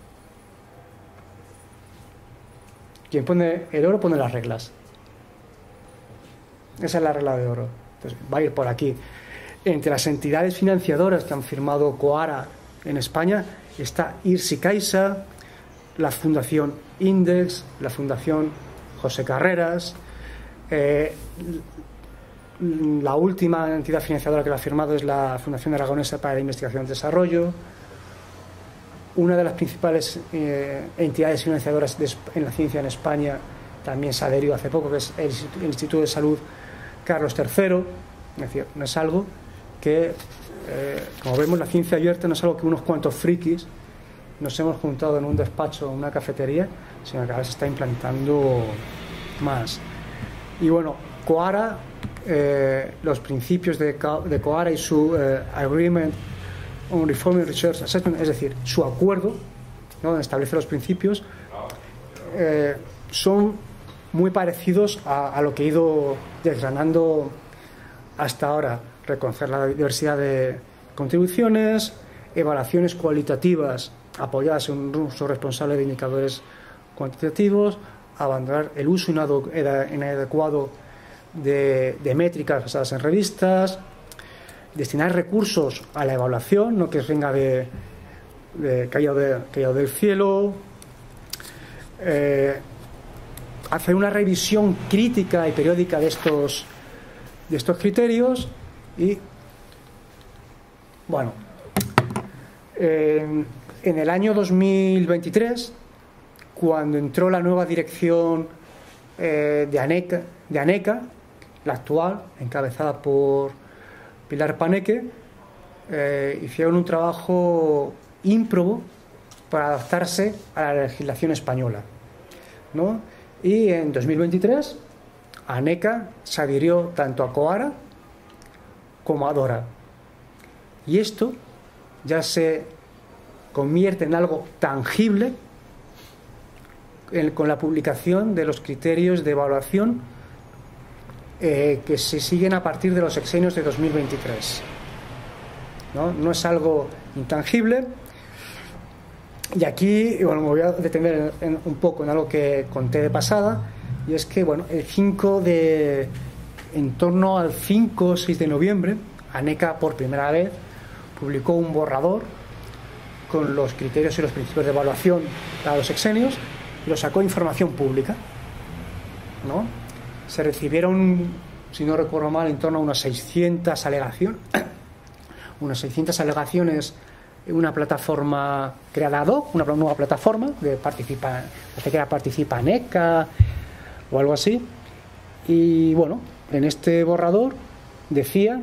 Quien pone el oro pone las reglas. Esa es la regla de oro. Entonces, va a ir por aquí. Entre las entidades financiadoras que han firmado COARA en España está IRSI Caixa, la Fundación Index, la Fundación José Carreras. La última entidad financiadora que lo ha firmado es la Fundación Aragonesa para la Investigación y Desarrollo. Una de las principales entidades financiadoras en la ciencia en España también se adherió hace poco, que es el Instituto de Salud Carlos III. Es decir, no es algo que, como vemos, la ciencia abierta no es algo que unos cuantos frikis nos hemos juntado en un despacho o en una cafetería, sino que ahora se está implantando más. Y bueno, COARA, los principios de COARA y su Agreement on Reform and Research Assessment, es decir, su acuerdo, ¿no?, donde establece los principios, son muy parecidos a lo que he ido desgranando hasta ahora. Reconocer la diversidad de contribuciones, evaluaciones cualitativas apoyadas en un uso responsable de indicadores cuantitativos, abandonar el uso inadecuado de métricas basadas en revistas, destinar recursos a la evaluación, no que venga caído del cielo, hacer una revisión crítica y periódica de estos criterios y, bueno, en el año 2023, cuando entró la nueva dirección de ANECA, la actual, encabezada por Pilar Paneque, hicieron un trabajo ímprobo para adaptarse a la legislación española, ¿no? Y en 2023 ANECA se adhirió tanto a COARA como a DORA, y esto ya se convierte en algo tangible con la publicación de los criterios de evaluación que se siguen a partir de los sexenios de 2023. No es algo intangible. Y aquí, bueno, me voy a detener un poco en algo que conté de pasada, y es que, bueno, en torno al 5 o 6 de noviembre, ANECA por primera vez publicó un borrador con los criterios y los principios de evaluación para los sexenios, y lo sacó información pública, ¿no? Se recibieron, si no recuerdo mal, en torno a unas 600 alegaciones, en una plataforma creada ad hoc, una nueva plataforma parece que participa ANECA o algo así. Y bueno, en este borrador decía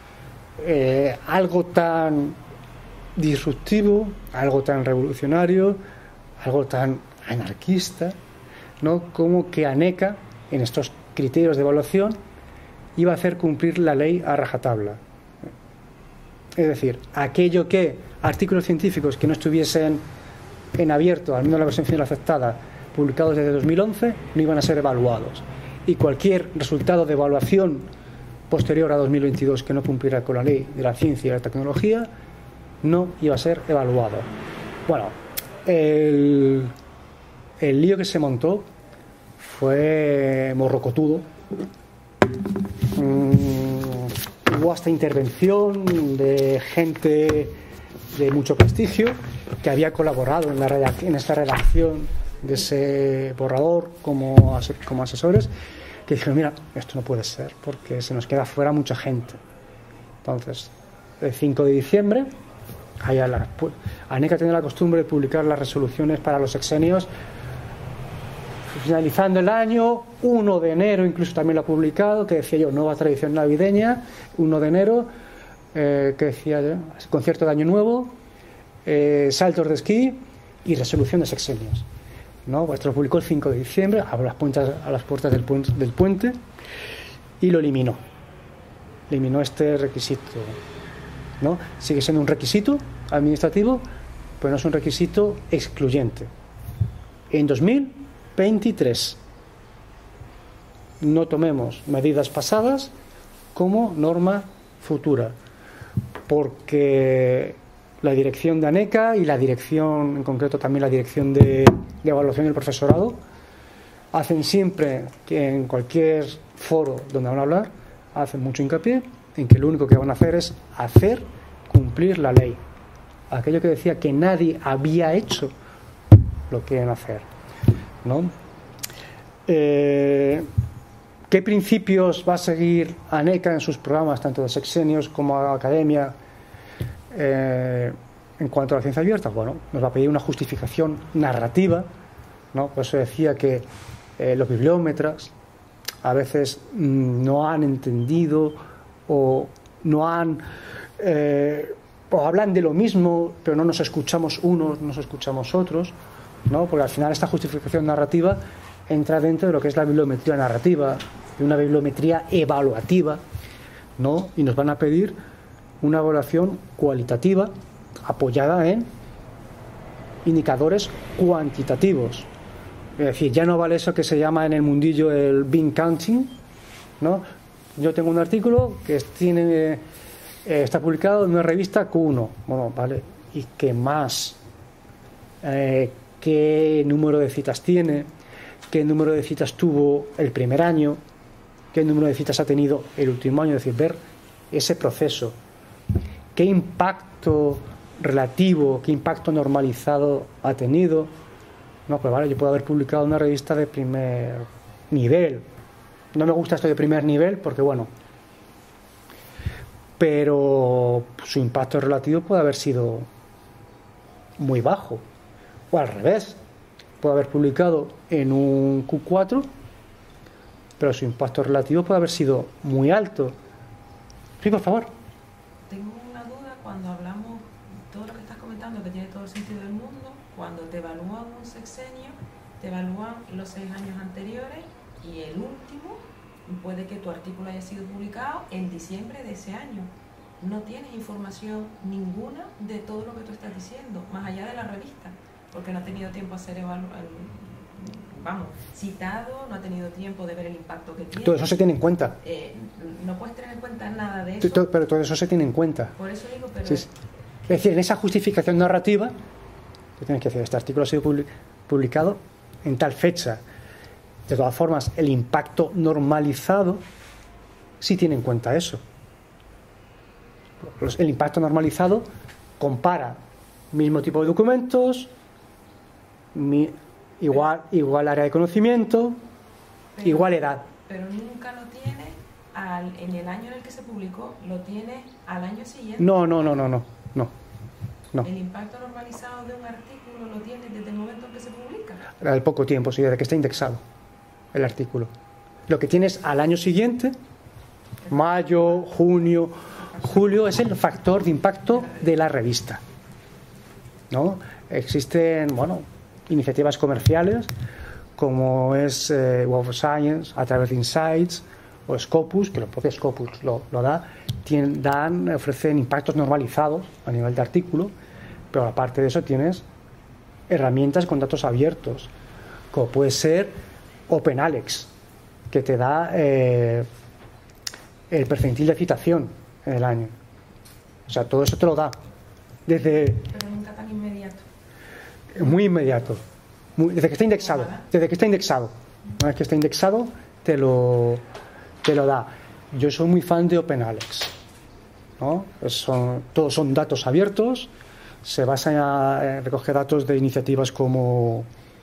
algo tan disruptivo, algo tan revolucionario, algo tan anarquista, ¿no?, como que ANECA, en estos criterios de evaluación, iba a hacer cumplir la ley a rajatabla. Es decir, artículos científicos que no estuviesen en abierto, al menos la versión final aceptada, publicados desde 2011, no iban a ser evaluados. Y cualquier resultado de evaluación posterior a 2022 que no cumpliera con la ley de la ciencia y la tecnología no iba a ser evaluado. Bueno, el lío que se montó fue morrocotudo. Hubo hasta intervención de gente de mucho prestigio que había colaborado en esta redacción de ese borrador como asesores, que dijeron: mira, esto no puede ser porque se nos queda fuera mucha gente. Entonces, el 5 de diciembre, ANECA tiene la costumbre de publicar las resoluciones para los sexenios finalizando el año. 1 de enero incluso también lo ha publicado, que decía yo, nueva tradición navideña. 1 de enero, que decía yo, concierto de Año Nuevo, saltos de esquí y resolución de sexenios, ¿no? Pues esto lo publicó el 5 de diciembre a las puertas del puente, y lo eliminó este requisito, ¿no? Sigue siendo un requisito administrativo, pero no es un requisito excluyente. En 2023 no tomemos medidas pasadas como norma futura, porque la dirección de ANECA y la dirección, en concreto también la dirección de evaluación del profesorado, hacen siempre que en cualquier foro donde van a hablar, hacen mucho hincapié en que lo único que van a hacer es hacer cumplir la ley. Aquello que decía que nadie había hecho, lo quieren hacer, ¿no? ¿Qué principios va a seguir ANECA en sus programas, tanto de sexenios como de academia, en cuanto a la ciencia abierta? Bueno, nos va a pedir una justificación narrativa, ¿no? Por eso decía que los bibliómetras a veces no han entendido o no han o hablan de lo mismo, pero no nos escuchamos unos, no nos escuchamos otros, ¿no? Porque al final esta justificación narrativa entra dentro de lo que es la bibliometría narrativa, de una bibliometría evaluativa, ¿no? Y nos van a pedir una evaluación cualitativa apoyada en indicadores cuantitativos. Es decir, ya no vale eso que se llama en el mundillo el bean counting, ¿no? Yo tengo un artículo que está publicado en una revista Q1. Bueno, vale, ¿y qué más? qué número de citas tiene, qué número de citas tuvo el primer año, qué número de citas ha tenido el último año, es decir, ver ese proceso, qué impacto relativo, qué impacto normalizado ha tenido. No, pues vale, yo puedo haber publicado una revista de primer nivel. No me gusta esto de primer nivel porque, bueno, pero su impacto relativo puede haber sido muy bajo. O al revés, puede haber publicado en un Q4, pero su impacto relativo puede haber sido muy alto. Sí, por favor. Tengo una duda cuando hablamos, todo lo que estás comentando, que tiene todo el sentido del mundo, cuando te evalúan un sexenio, te evalúan los 6 años anteriores y el último, puede que tu artículo haya sido publicado en diciembre de ese año. No tienes información ninguna de todo lo que tú estás diciendo, más allá de la revista, porque no ha tenido tiempo a ser citado, no ha tenido tiempo de ver el impacto que tiene. Todo eso se tiene en cuenta. No puedes tener en cuenta nada de eso. Pero todo eso se tiene en cuenta. Por eso digo, pero... Sí. Es decir, en esa justificación narrativa, tú tienes que decir, este artículo ha sido publicado en tal fecha. De todas formas, el impacto normalizado sí tiene en cuenta eso. El impacto normalizado compara mismo tipo de documentos, igual área de conocimiento, igual edad. Pero nunca lo tienes en el año en el que se publicó, lo tienes al año siguiente. No. El impacto normalizado de un artículo lo tienes desde el momento en que se publica. Al poco tiempo, sí, desde que está indexado el artículo. Lo que tienes al año siguiente, mayo, junio, julio, es el factor de impacto de la revista, ¿no? Existen, iniciativas comerciales como es Web of Science a través de Insights o Scopus, que el propio Scopus lo da, ofrecen impactos normalizados a nivel de artículo, pero aparte de eso tienes herramientas con datos abiertos, como puede ser OpenAlex, que te da el percentil de citación en el año. O sea, todo eso te lo da desde... Pero nunca tan inmediato. Muy inmediato. Desde que está indexado. Una vez que está indexado, te lo da. Yo soy muy fan de OpenAlex, ¿no? Todos son datos abiertos. Se basa en recoger datos de iniciativas como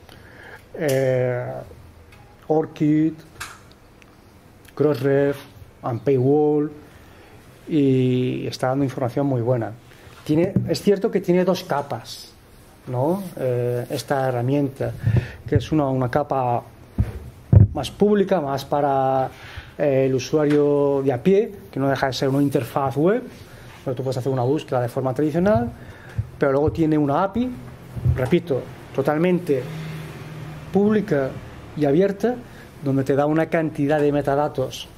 ORCID, Crossref, Paywall, y está dando información muy buena. Es cierto que tiene 2 capas, ¿no? Esta herramienta, que es una capa más pública, más para el usuario de a pie, que no deja de ser una interfaz web, pero tú puedes hacer una búsqueda de forma tradicional, pero luego tiene una API, repito, totalmente pública y abierta, donde te da una cantidad de metadatos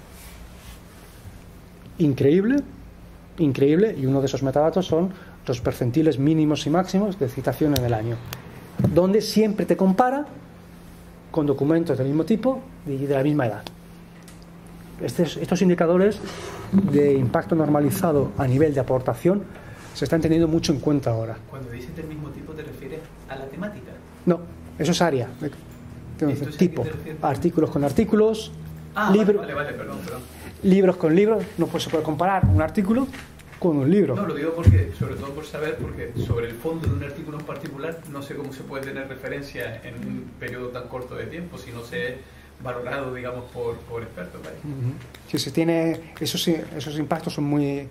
increíble, y uno de esos metadatos son los percentiles mínimos y máximos de citación en el año, donde siempre te compara con documentos del mismo tipo y de la misma edad. Estos indicadores de impacto normalizado a nivel de aportación se están teniendo mucho en cuenta ahora. Cuando dices del mismo tipo, ¿te refieres a la temática? No, eso es área. Tipo, artículos con artículos, vale, perdón. Libros con libros. No se puede comparar un artículo con un libro. No, lo digo sobre todo por saber, porque sobre el fondo de un artículo en particular no sé cómo se puede tener referencia en un periodo tan corto de tiempo si no se es valorado, digamos, por expertos, ¿vale? Si se tiene esos impactos son muy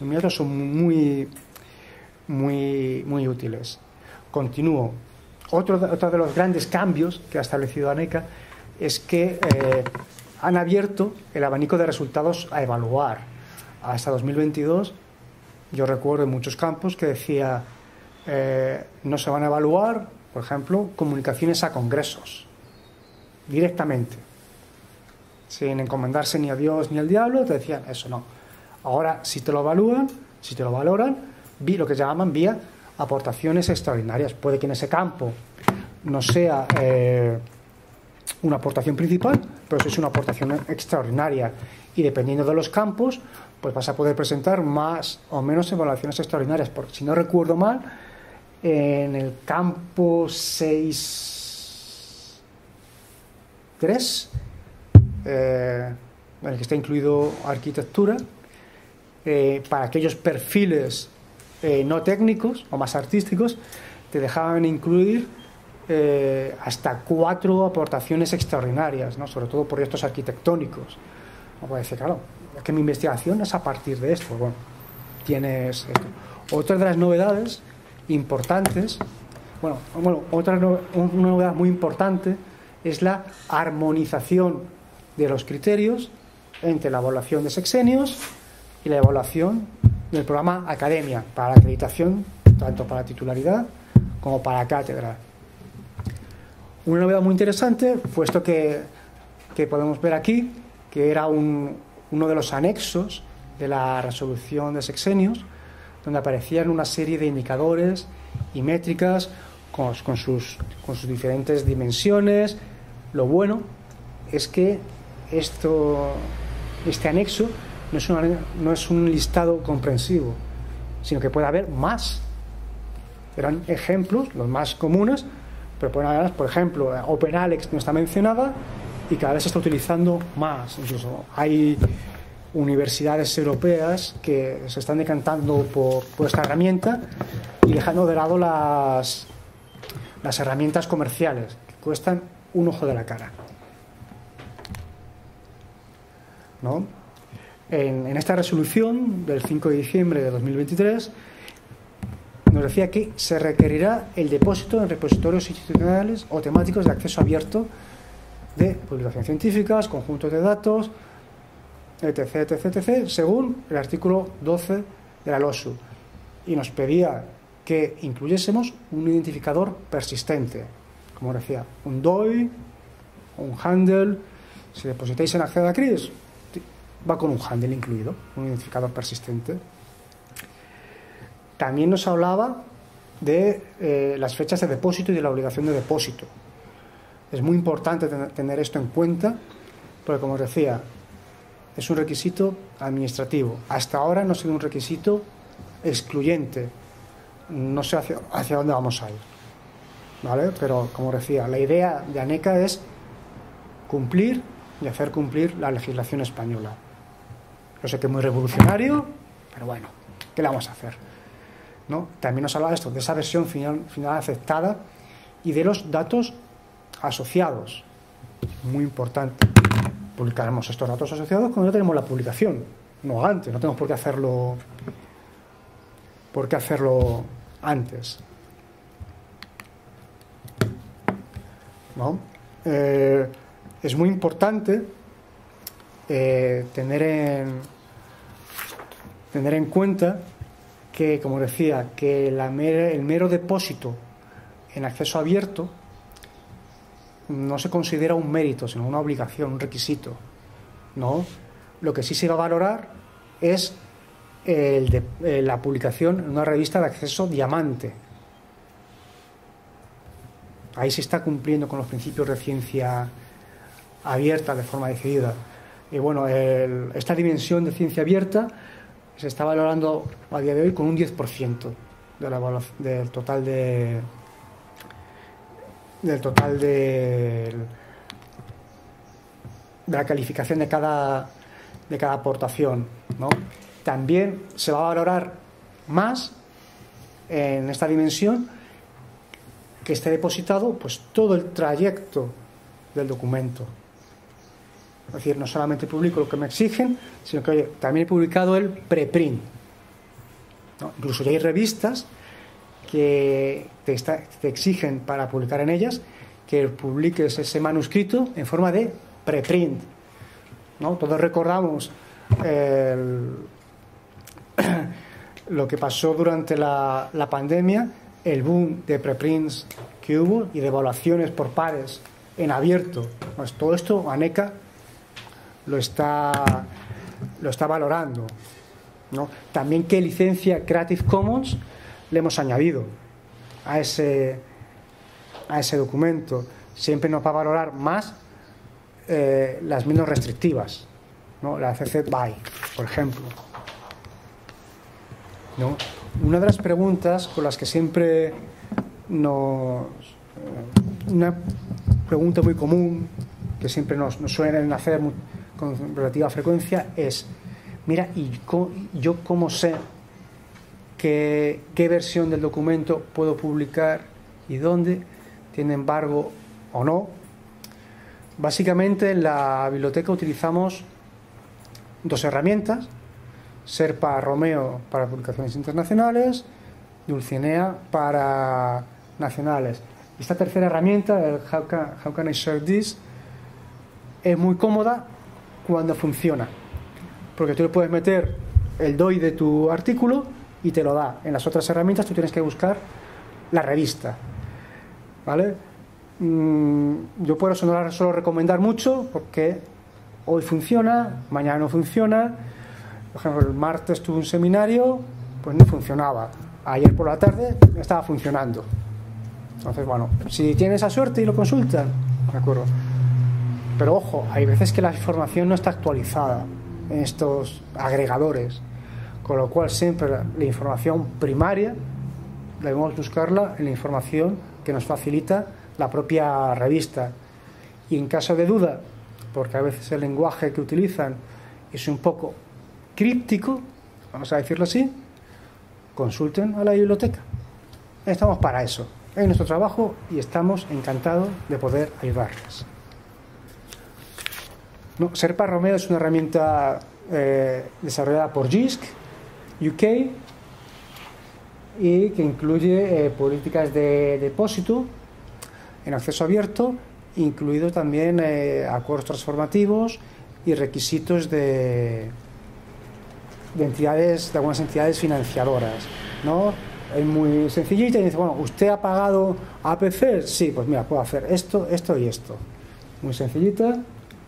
útiles. Continúo. Otro de los grandes cambios que ha establecido ANECA es que han abierto el abanico de resultados a evaluar. Hasta 2022 yo recuerdo en muchos campos que decía no se van a evaluar, por ejemplo, comunicaciones a congresos directamente, sin encomendarse ni a Dios ni al diablo. Te decían eso no. Ahora si te lo evalúan, si te lo valoran, lo que llaman vía aportaciones extraordinarias. Puede que en ese campo no sea una aportación principal, pero si es una aportación extraordinaria, y dependiendo de los campos, pues vas a poder presentar más o menos evaluaciones extraordinarias. Porque si no recuerdo mal, en el campo 6.3, en el que está incluido arquitectura, para aquellos perfiles no técnicos o más artísticos, te dejaban incluir hasta 4 aportaciones extraordinarias, ¿no? Sobre todo proyectos arquitectónicos. No puede decir, claro, es que mi investigación es a partir de esto. Bueno, tienes esto. Otra de las novedades importantes, una novedad muy importante es la armonización de los criterios entre la evaluación de sexenios y la evaluación del programa Academia, para la acreditación, tanto para titularidad como para cátedra. Una novedad muy interesante fue esto que podemos ver aquí, que era uno de los anexos de la resolución de sexenios, donde aparecían una serie de indicadores y métricas con sus diferentes dimensiones. Lo bueno es que este anexo no es un listado comprensivo, sino que puede haber más. Eran ejemplos, los más comunes, pero pueden haber, por ejemplo, OpenAlex no está mencionada y cada vez se está utilizando más. Incluso hay universidades europeas que se están decantando por esta herramienta y dejando de lado las herramientas comerciales, que cuestan un ojo de la cara, ¿no? En esta resolución del 5 de diciembre de 2023 nos decía que se requerirá el depósito en repositorios institucionales o temáticos de acceso abierto de publicaciones científicas, conjuntos de datos, etc., según el artículo 12 de la LOSU. Y nos pedía que incluyésemos un identificador persistente, como decía, un DOI, un handle. Si depositáis en Acceda Cris, va con un handle incluido, un identificador persistente. También nos hablaba de las fechas de depósito y de la obligación de depósito. Es muy importante tener esto en cuenta, porque, como os decía, es un requisito administrativo. Hasta ahora no ha sido un requisito excluyente. No sé hacia dónde vamos a ir, ¿vale? Pero, como os decía, la idea de ANECA es cumplir y hacer cumplir la legislación española. Yo sé que es muy revolucionario, pero bueno, ¿qué le vamos a hacer? ¿No? También nos habla de esto, de esa versión final aceptada y de los datos asociados. Muy importante. Publicaremos estos datos asociados cuando ya tenemos la publicación, no antes. No tenemos por qué hacerlo antes, ¿no? Es muy importante tener en cuenta que, como decía, que el mero depósito en acceso abierto no se considera un mérito, sino una obligación, un requisito, ¿no? Lo que sí se va a valorar es la publicación en una revista de acceso diamante. Ahí se está cumpliendo con los principios de ciencia abierta de forma decidida. Y bueno, esta dimensión de ciencia abierta se está valorando a día de hoy con un 10% del total de la calificación de cada aportación, ¿no? También se va a valorar más en esta dimensión que esté depositado pues todo el trayecto del documento. Es decir, no solamente publico lo que me exigen, sino que también he publicado el preprint, ¿no? Incluso ya hay revistas que te exigen para publicar en ellas que publiques ese manuscrito en forma de preprint, ¿no? Todos recordamos lo que pasó durante la pandemia, el boom de preprints que hubo y de evaluaciones por pares en abierto. Pues todo esto ANECA lo está valorando, ¿no? También qué licencia Creative Commons le hemos añadido a ese documento. Siempre nos va a valorar más las menos restrictivas, ¿no? La CC BY, por ejemplo, ¿no? Una de las preguntas con las que siempre una pregunta muy común que siempre nos suelen hacer con relativa frecuencia es: mira, ¿y yo cómo sé qué versión del documento puedo publicar y dónde, tiene embargo o no? Básicamente en la biblioteca utilizamos dos herramientas: Serpa Romeo para publicaciones internacionales, Dulcinea para nacionales. Esta tercera herramienta, el How Can I Share This, es muy cómoda cuando funciona, porque tú le puedes meter el DOI de tu artículo y te lo da. En las otras herramientas tú tienes que buscar la revista, ¿vale? Yo por eso no la suelo recomendar mucho, porque hoy funciona, mañana no funciona. Por ejemplo, el martes tuve un seminario, pues no funcionaba. Ayer por la tarde estaba funcionando. Entonces, bueno, si tienes esa suerte y lo consultan, de acuerdo. Pero ojo, hay veces que la información no está actualizada en estos agregadores, con lo cual siempre la información primaria debemos buscarla en la información que nos facilita la propia revista. Y en caso de duda, porque a veces el lenguaje que utilizan es un poco críptico, vamos a decirlo así, consulten a la biblioteca. Estamos para eso, es nuestro trabajo y estamos encantados de poder ayudarles. Serpa Romeo es una herramienta desarrollada por JISC UK y que incluye políticas de depósito en acceso abierto, incluido también acuerdos transformativos y requisitos de algunas entidades financiadoras, ¿no? Es muy sencillita y dice: bueno, ¿usted ha pagado APC? Sí, pues mira, puedo hacer esto, esto y esto. Muy sencillita,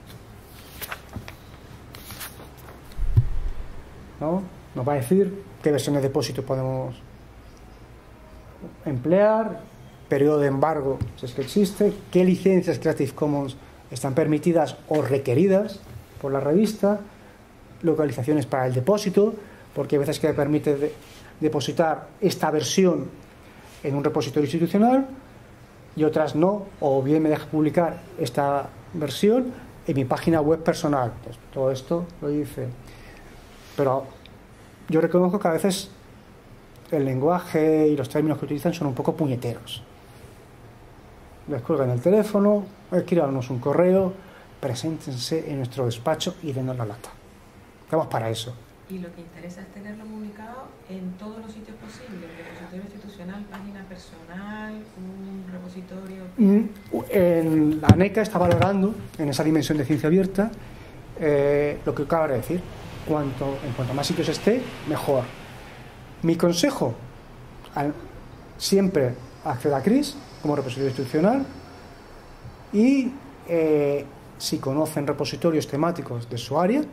¿no? Nos va a decir qué versión de depósito podemos emplear, periodo de embargo, si es que existe, qué licencias Creative Commons están permitidas o requeridas por la revista, localizaciones para el depósito, porque hay veces que permite depositar esta versión en un repositorio institucional y otras no, o bien me deja publicar esta versión en mi página web personal. Pues todo esto lo dice. Pero yo reconozco que a veces el lenguaje y los términos que utilizan son un poco puñeteros. Les cuelgan el teléfono, escríbanos un correo, preséntense en nuestro despacho y denos la lata. Estamos para eso. Y lo que interesa es tenerlo publicado en todos los sitios posibles: repositorio institucional, página personal, un repositorio. En la ANECA está valorando, en esa dimensión de ciencia abierta, lo que acabo de decir. En cuanto más sitios esté, mejor. Mi consejo: siempre acceda a CRIS como repositorio institucional, y si conocen repositorios temáticos de su área,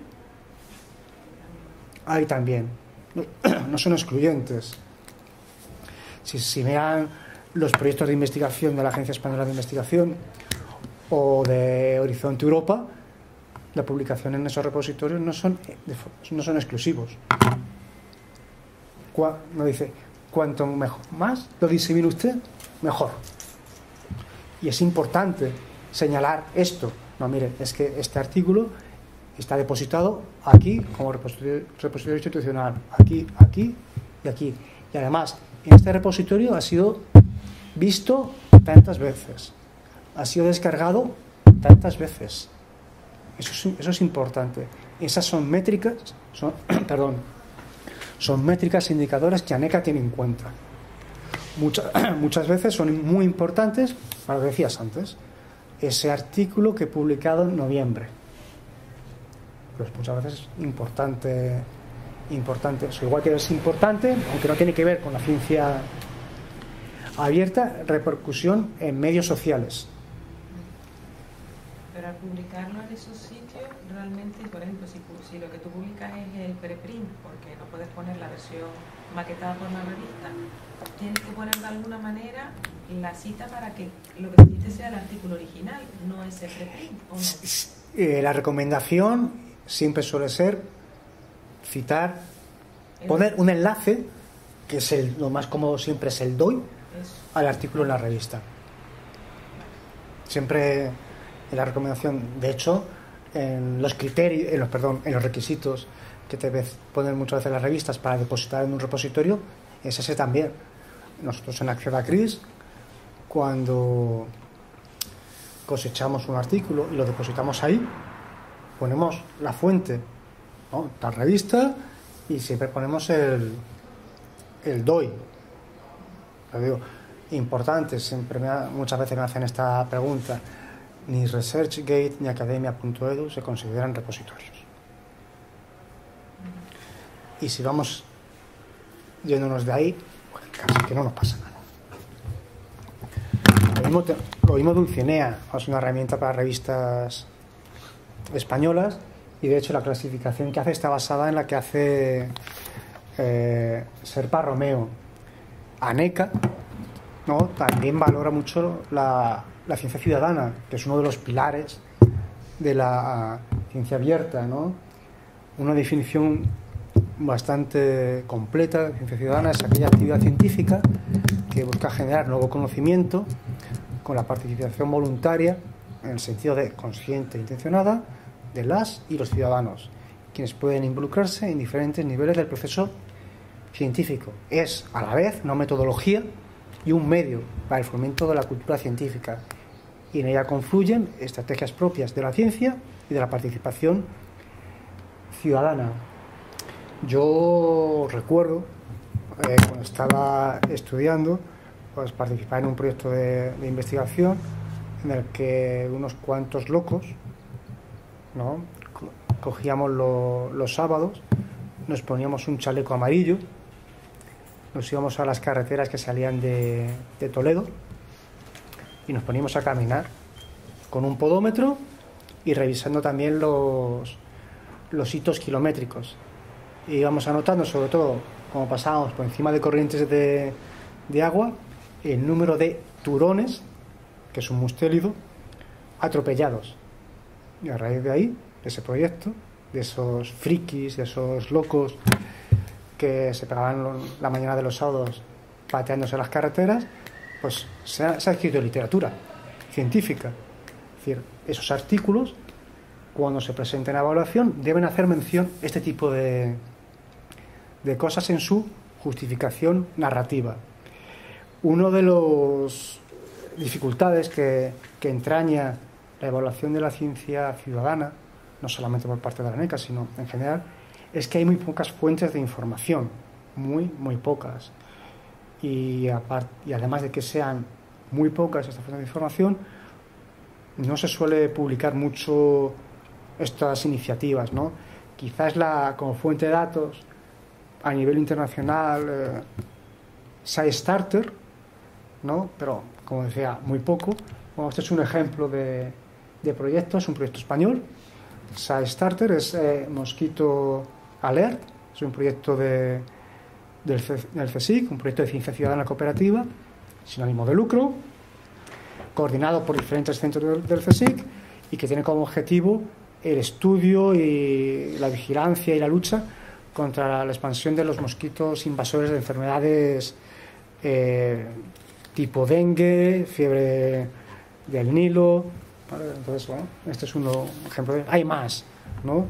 ahí también. No son excluyentes. Si vean los proyectos de investigación de la Agencia Española de Investigación o de Horizonte Europa, la publicación en esos repositorios no son exclusivos. No dice: cuanto más lo disemine usted, mejor. Y es importante señalar esto. No, mire, es que este artículo está depositado aquí como repositorio institucional, aquí, aquí y aquí. Y además, en este repositorio ha sido visto tantas veces, ha sido descargado tantas veces. Eso es importante. Esas son métricas, son métricas indicadoras que ANECA tiene en cuenta. Muchas veces son muy importantes, para lo que decías antes, ese artículo que he publicado en noviembre. Pues muchas veces es importante. Eso, igual que es importante, aunque no tiene que ver con la ciencia abierta, repercusión en medios sociales. Pero al publicarlo en esos sitios, realmente, por ejemplo, si lo que tú publicas es el preprint, porque no puedes poner la versión maquetada por la revista, tienes que poner de alguna manera la cita para que lo que dijiste sea el artículo original, no ese preprint, ¿o no? La recomendación siempre suele ser citar, poner un enlace, que es lo más cómodo siempre es el DOI, al artículo en la revista. Siempre en la recomendación, de hecho, en los criterios, en los requisitos que te ponen muchas veces las revistas para depositar en un repositorio, es ese también. Nosotros en Acceda Cris, cuando cosechamos un artículo y lo depositamos ahí, ponemos la fuente, ¿no?, tal revista, y siempre ponemos el DOI. Lo digo, importante, muchas veces me hacen esta pregunta: ni ResearchGate ni Academia.edu se consideran repositorios. Y si vamos yéndonos de ahí, pues casi que no nos pasa nada. Lo mismo Dulcinea, es una herramienta para revistas españolas, y de hecho la clasificación que hace está basada en la que hace Serpa Romeo. ANECA, ¿no?, también valora mucho la ciencia ciudadana, que es uno de los pilares de la ciencia abierta, ¿no? Una definición bastante completa de ciencia ciudadana es aquella actividad científica que busca generar nuevo conocimiento con la participación voluntaria, en el sentido de consciente e intencionada, de las y los ciudadanos, quienes pueden involucrarse en diferentes niveles del proceso científico. Es a la vez una metodología y un medio para el fomento de la cultura científica, y en ella confluyen estrategias propias de la ciencia y de la participación ciudadana. Yo recuerdo, cuando estaba estudiando, pues participar en un proyecto de investigación en el que unos cuantos locos, ¿no?, cogíamos los sábados, nos poníamos un chaleco amarillo, nos íbamos a las carreteras que salían de Toledo y nos poníamos a caminar con un podómetro y revisando también los hitos kilométricos. Y íbamos anotando, sobre todo, como pasábamos por encima de corrientes de agua, el número de turones, que es un mustélido, atropellados. Y a raíz de ahí, de ese proyecto, de esos frikis, de esos locos que se pegaban la mañana de los sábados pateándose las carreteras, pues se ha escrito literatura científica. Es decir, esos artículos, cuando se presenten a evaluación, deben hacer mención a este tipo de cosas en su justificación narrativa. Una de las dificultades que entraña la evaluación de la ciencia ciudadana, no solamente por parte de la ANECA, sino en general, es que hay muy pocas fuentes de información, muy pocas. Y además de que sean muy pocas estas fuentes de información, no se suele publicar mucho estas iniciativas, ¿no? Quizás como fuente de datos a nivel internacional, SciStarter, ¿no?, pero como decía, muy poco. Bueno, este es un ejemplo de proyecto, es un proyecto español. SciStarter es Mosquito Alert, es un proyecto del CSIC, un proyecto de ciencia ciudadana cooperativa, sin ánimo de lucro, coordinado por diferentes centros del CSIC, y que tiene como objetivo el estudio y la vigilancia y la lucha contra la expansión de los mosquitos invasores de enfermedades tipo dengue, fiebre del Nilo. Entonces, bueno, este es un ejemplo. Hay más, ¿no?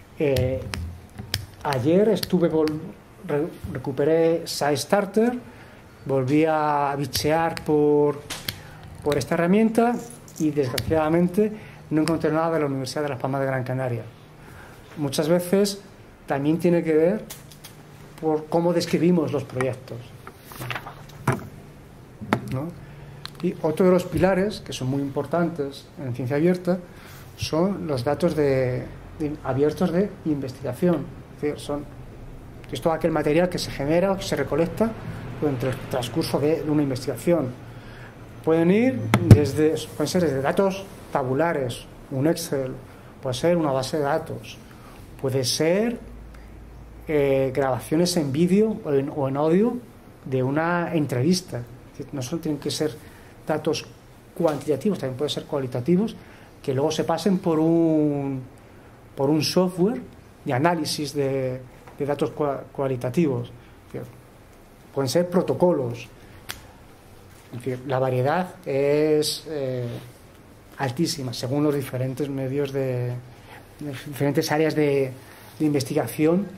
Ayer recuperé SciStarter, volví a bichear por esta herramienta y desgraciadamente no encontré nada de la Universidad de Las Palmas de Gran Canaria. Muchas veces también tiene que ver por cómo describimos los proyectos, ¿no? Y otro de los pilares que son muy importantes en ciencia abierta son los datos abiertos de investigación. Es decir, es todo aquel material que se genera o que se recolecta durante el transcurso de una investigación. Pueden ser desde datos tabulares, un Excel, puede ser una base de datos, puede ser grabaciones en vídeo o en audio de una entrevista. Es decir, no solo tienen que ser datos cuantitativos, también pueden ser cualitativos, que luego se pasen por un software de análisis de datos cualitativos. Pueden ser protocolos. Es decir, la variedad es altísima según los diferentes medios de diferentes áreas de investigación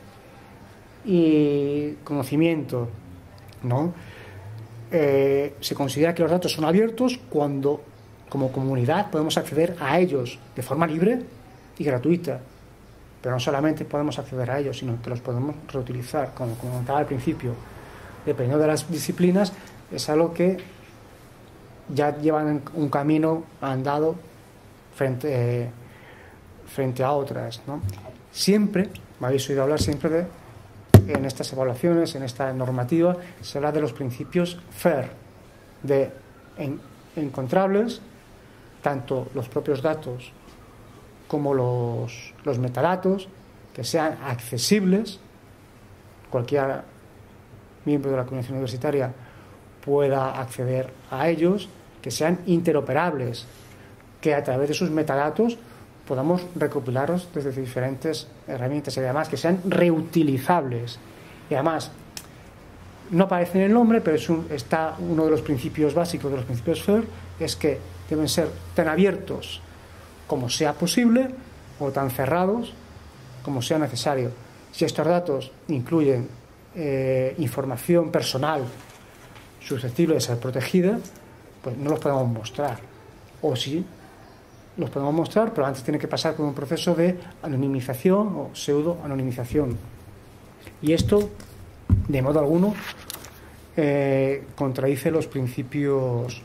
y conocimiento, ¿no? Se considera que los datos son abiertos cuando como comunidad podemos acceder a ellos de forma libre y gratuita, pero no solamente podemos acceder a ellos, sino que los podemos reutilizar, como comentaba al principio, dependiendo de las disciplinas. Es algo que ya llevan un camino andado frente a otras, ¿no? Siempre, me habéis oído hablar siempre en estas evaluaciones, en esta normativa, se habla de los principios FAIR, de encontrables, tanto los propios datos como los metadatos, que sean accesibles, cualquier miembro de la comunidad universitaria pueda acceder a ellos, que sean interoperables, que a través de sus metadatos podamos recopilarlos desde diferentes herramientas y además que sean reutilizables. Y además, no aparece en el nombre, pero está uno de los principios básicos de los principios FAIR, es que deben ser tan abiertos como sea posible o tan cerrados como sea necesario. Si estos datos incluyen información personal susceptible de ser protegida, pues no los podemos mostrar. O sí, los podemos mostrar, pero antes tiene que pasar por un proceso de anonimización o pseudo-anonimización. Y esto, de modo alguno, contradice los principios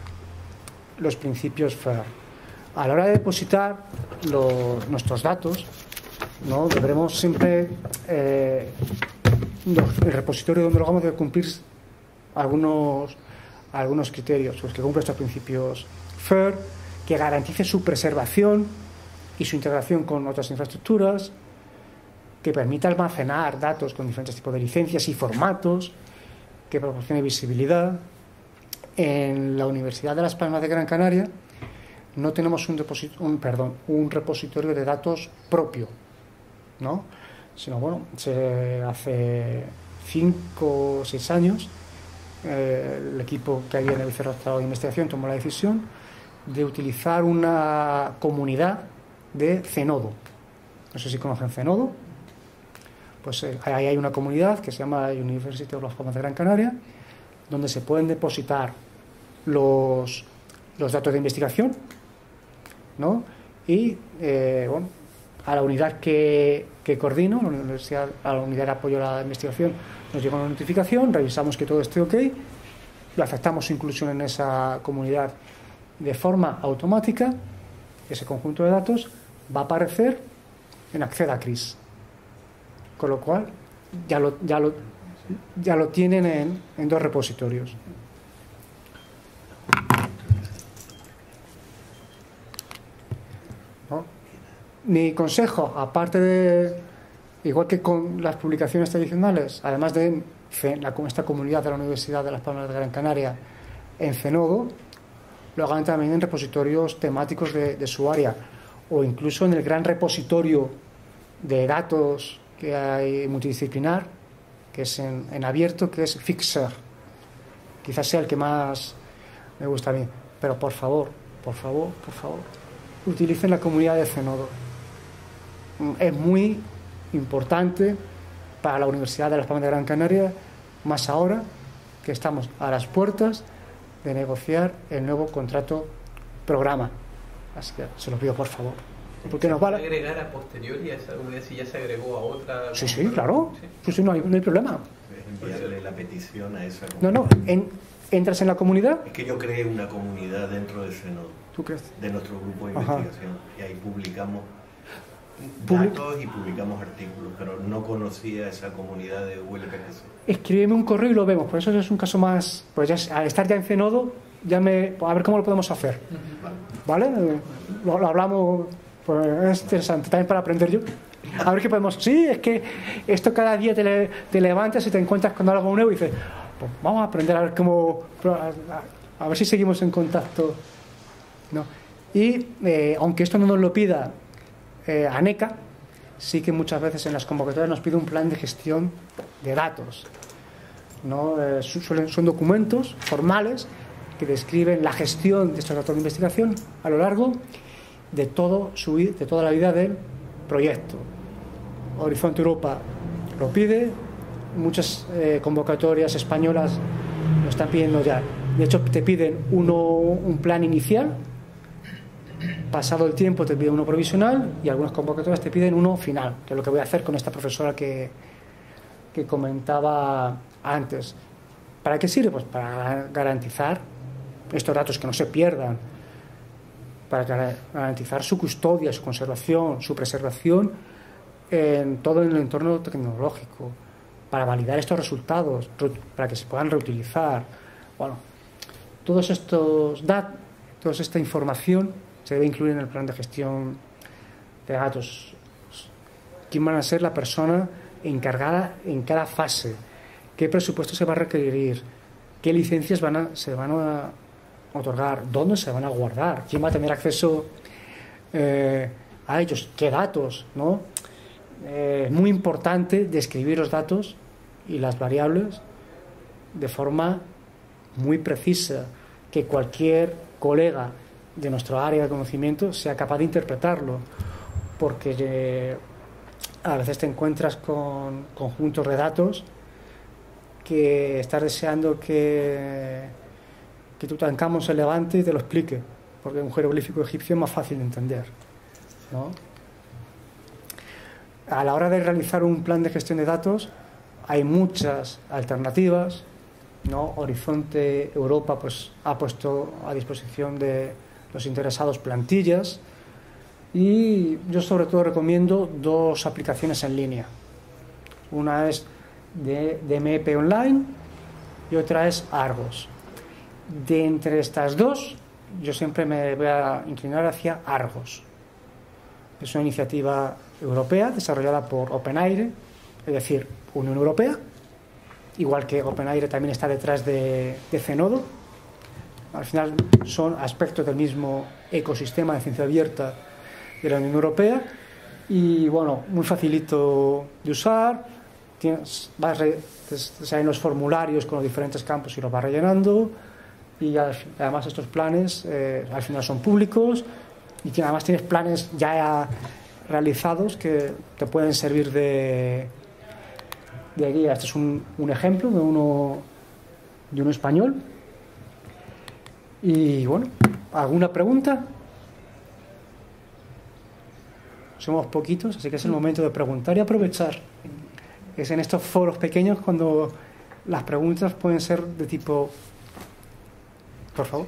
FAIR. A la hora de depositar nuestros datos, ¿no? Deberemos siempre el repositorio donde lo hagamos debe cumplir algunos criterios, pues que cumple estos principios FAIR, que garantice su preservación y su integración con otras infraestructuras, que permita almacenar datos con diferentes tipos de licencias y formatos, que proporcione visibilidad. En la Universidad de Las Palmas de Gran Canaria no tenemos un repositorio de datos propio, ¿no? Sino, bueno, hace 5 o 6 años el equipo que había en el Vicerrectorado de Investigación tomó la decisión de utilizar una comunidad de Zenodo. No sé si conocen Zenodo. Pues ahí hay una comunidad que se llama University of Las Palmas de Gran Canaria, donde se pueden depositar los datos de investigación, ¿no? Y a la unidad que coordino, a la unidad de apoyo a la investigación, nos llega una notificación, revisamos que todo esté ok, lo aceptamos su inclusión en esa comunidad de forma automática. Ese conjunto de datos va a aparecer en Acceda CRIS, con lo cual ya lo tienen en 2 repositorios. ¿No? Mi consejo, aparte de, igual que con las publicaciones tradicionales, además de esta comunidad de la Universidad de Las Palmas de Gran Canaria en Zenodo, lo hagan también en repositorios temáticos de su área, o incluso en el gran repositorio de datos que hay multidisciplinar, que es en abierto, que es Fixer. Quizás sea el que más me gusta a mí, pero por favor, utilicen la comunidad de Zenodo. Es muy importante para la Universidad de Las Palmas de Gran Canaria, más ahora que estamos a las puertas de negociar el nuevo contrato programa. Así que se lo pido por favor. Porque nos vale agregar a posteriori a esa unidad si ya se agregó a otra. Sí, claro. Sí, no hay problema. Enviarle la petición a esa comunidad. Entras en la comunidad. Es que yo creé una comunidad dentro de Zenodo. ¿Tú crees? De nuestro grupo de investigación. Y ahí publicamos datos y publicamos artículos, pero no conocía esa comunidad de ULPGC. Escríbeme un correo y lo vemos. Por eso es un caso más. Pues ya, al estar ya en Zenodo, a ver cómo lo podemos hacer. ¿Vale? Lo hablamos. Pues es interesante también para aprender yo. A ver qué podemos. Sí, es que esto cada día te levantas y te encuentras con algo nuevo y dices, pues vamos a aprender a ver cómo. A ver si seguimos en contacto. ¿No? Y aunque esto no nos lo pida ANECA, sí que muchas veces en las convocatorias nos pide un plan de gestión de datos, ¿no? Son documentos formales que describen la gestión de estos datos de investigación a lo largo de toda la vida del proyecto. Horizonte Europa lo pide, muchas convocatorias españolas lo están pidiendo ya. De hecho, te piden un plan inicial, pasado el tiempo te piden uno provisional y algunas convocatorias te piden uno final, que es lo que voy a hacer con esta profesora que comentaba antes. ¿Para qué sirve? Pues para garantizar estos datos que no se pierdan, para garantizar su custodia, su conservación, su preservación en todo el entorno tecnológico, para validar estos resultados, para que se puedan reutilizar. Bueno, todos estos datos, toda esta información se debe incluir en el plan de gestión de datos. ¿Quién van a ser la persona encargada en cada fase? ¿Qué presupuesto se va a requerir? ¿Qué licencias se van a otorgar? ¿Dónde se van a guardar? ¿Quién va a tener acceso a ellos? ¿Qué datos? ¿No? Es muy importante describir los datos y las variables de forma muy precisa, que cualquier colega de nuestro área de conocimiento sea capaz de interpretarlo, porque a veces te encuentras con conjuntos de datos que estás deseando que Tutankamón se levante y te lo explique, porque un jeroglífico egipcio es más fácil de entender, ¿no? A la hora de realizar un plan de gestión de datos hay muchas alternativas, ¿no? Horizonte Europa pues ha puesto a disposición de los interesados plantillas, y yo sobre todo recomiendo dos aplicaciones en línea. Una es de DMEP Online y otra es Argos. De entre estas dos, yo siempre me voy a inclinar hacia Argos. Es una iniciativa europea desarrollada por OpenAIRE, es decir, Unión Europea, igual que OpenAIRE también está detrás de Zenodo. Al final son aspectos del mismo ecosistema de ciencia abierta de la Unión Europea, y bueno, muy facilito de usar. Salen los formularios con los diferentes campos y los vas rellenando, y además estos planes al final son públicos, y además tienes planes ya realizados que te pueden servir de guía. Este es un ejemplo de uno español. Y bueno, ¿alguna pregunta? Somos poquitos, así que es el momento de preguntar y aprovechar. Es en estos foros pequeños cuando las preguntas pueden ser de tipo... Por favor.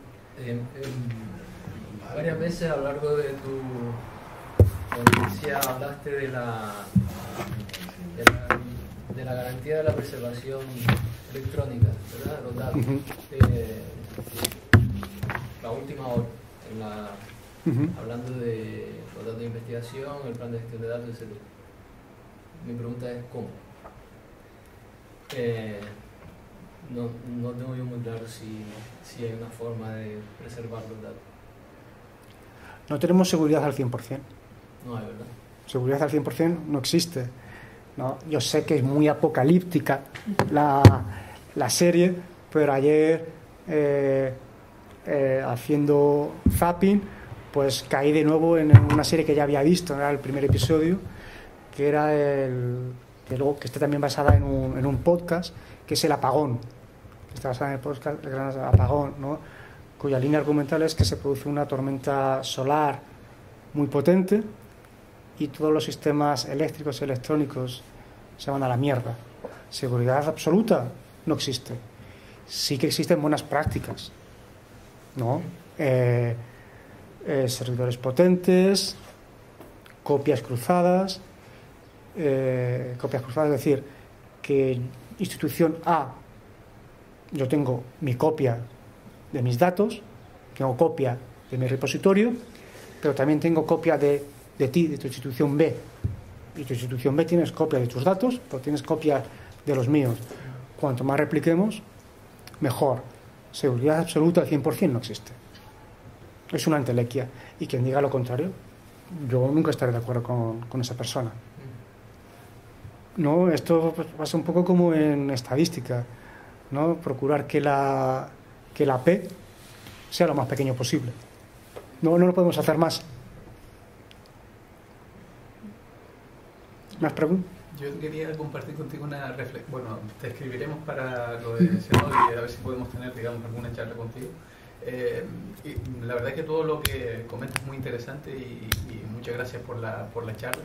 Varias veces a lo largo de tu ponencia hablaste de la garantía de la preservación electrónica, ¿verdad? Los datos. La última hora, hablando de los datos de investigación, el plan de gestión de datos, etc. Mi pregunta es ¿cómo? No tengo yo muy claro si hay una forma de preservar los datos. No tenemos seguridad al 100%. No hay, ¿verdad? Seguridad al 100% no existe, ¿no? Yo sé que es muy apocalíptica la serie, pero ayer haciendo zapping pues caí de nuevo en una serie que ya había visto, era el primer episodio, que era que está también basada en un podcast, que es El Apagón, que está basada en el podcast El Gran Apagón, ¿no? Cuya línea argumental es que se produce una tormenta solar muy potente y todos los sistemas eléctricos y electrónicos se van a la mierda. Seguridad absoluta no existe. Sí que existen buenas prácticas, ¿no? Servidores potentes, copias cruzadas, es decir, que institución A, yo tengo mi copia de mis datos, tengo copia de mi repositorio, pero también tengo copia de ti, de tu institución B, y tu institución B tienes copia de tus datos, pero tienes copia de los míos. Cuanto más repliquemos, mejor. Seguridad absoluta al 100% no existe. Es una entelequia, y quien diga lo contrario, yo nunca estaré de acuerdo con esa persona. No, esto pasa un poco como en estadística, ¿no? Procurar que que la P sea lo más pequeño posible. No lo podemos hacer más. ¿Más preguntas? Yo quería compartir contigo una reflexión. Bueno, te escribiremos para lo de Senado y a ver si podemos tener, digamos, alguna charla contigo. Y la verdad es que todo lo que comentas es muy interesante y muchas gracias por la charla.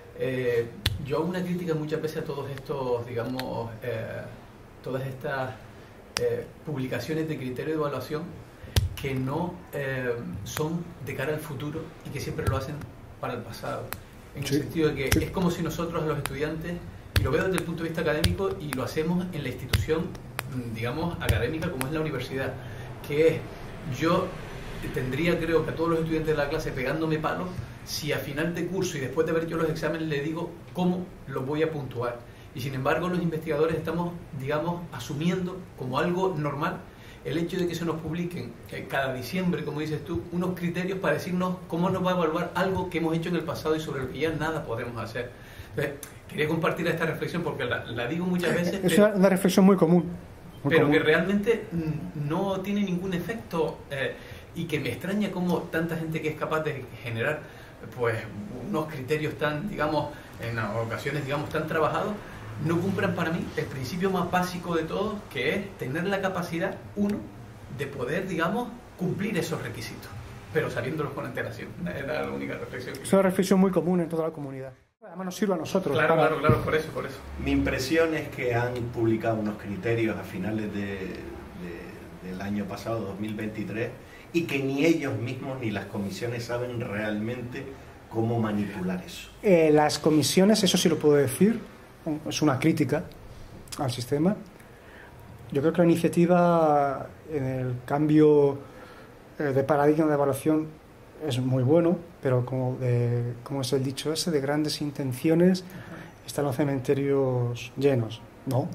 Yo hago una crítica muchas veces a todos estos, digamos, todas estas publicaciones de criterio de evaluación que no son de cara al futuro y que siempre lo hacen para el pasado. En el sentido de que es como si nosotros a los estudiantes, y lo veo desde el punto de vista académico, y lo hacemos en la institución, digamos, académica como es la universidad, que es, yo tendría, creo que a todos los estudiantes de la clase pegándome palos, si a final de curso y después de haber hecho los exámenes le digo cómo los voy a puntuar. Y sin embargo los investigadores estamos, digamos, asumiendo como algo normal el hecho de que se nos publiquen cada diciembre, como dices tú, unos criterios para decirnos cómo nos va a evaluar algo que hemos hecho en el pasado y sobre lo que ya nada podemos hacer. Entonces, quería compartir esta reflexión porque la digo muchas veces. Es una reflexión muy común. Pero que realmente no tiene ningún efecto y que me extraña cómo tanta gente que es capaz de generar pues unos criterios tan, digamos, en ocasiones, digamos, tan trabajados, no cumplan para mí el principio más básico de todos, que es tener la capacidad, uno, de poder, digamos, cumplir esos requisitos, pero sabiéndolos con antelación. Era la única reflexión. Es una reflexión muy común en toda la comunidad. Además nos sirve a nosotros. Claro, por eso. Mi impresión es que han publicado unos criterios a finales del año pasado, 2023, y que ni ellos mismos ni las comisiones saben realmente cómo manipular eso. Las comisiones, eso sí lo puedo decir, es una crítica al sistema. Yo creo que la iniciativa en el cambio de paradigma de evaluación es muy bueno, pero como es el dicho ese, de grandes intenciones están los cementerios llenos, ¿no?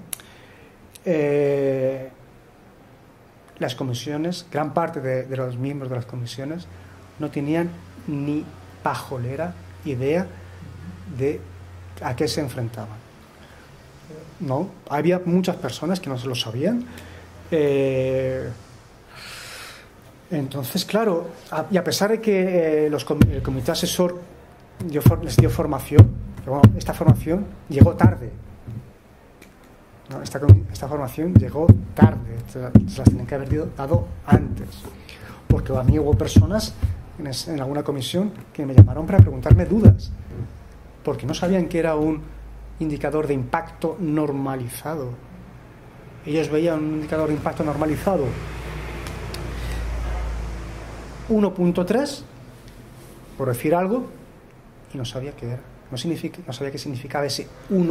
Las comisiones, gran parte de los miembros de las comisiones no tenían ni pajolera idea de a qué se enfrentaban. No, había muchas personas que no se lo sabían. Entonces, claro, y a pesar de que el comité asesor les dio formación, bueno, esta formación llegó tarde. ¿No? Esta formación llegó tarde, se las tenían que haber dado antes. Porque a mí hubo personas en alguna comisión que me llamaron para preguntarme dudas, porque no sabían que era un indicador de impacto normalizado. Ellos veían un indicador de impacto normalizado 1.3, por decir algo, y no sabía qué era. No sabía qué significaba ese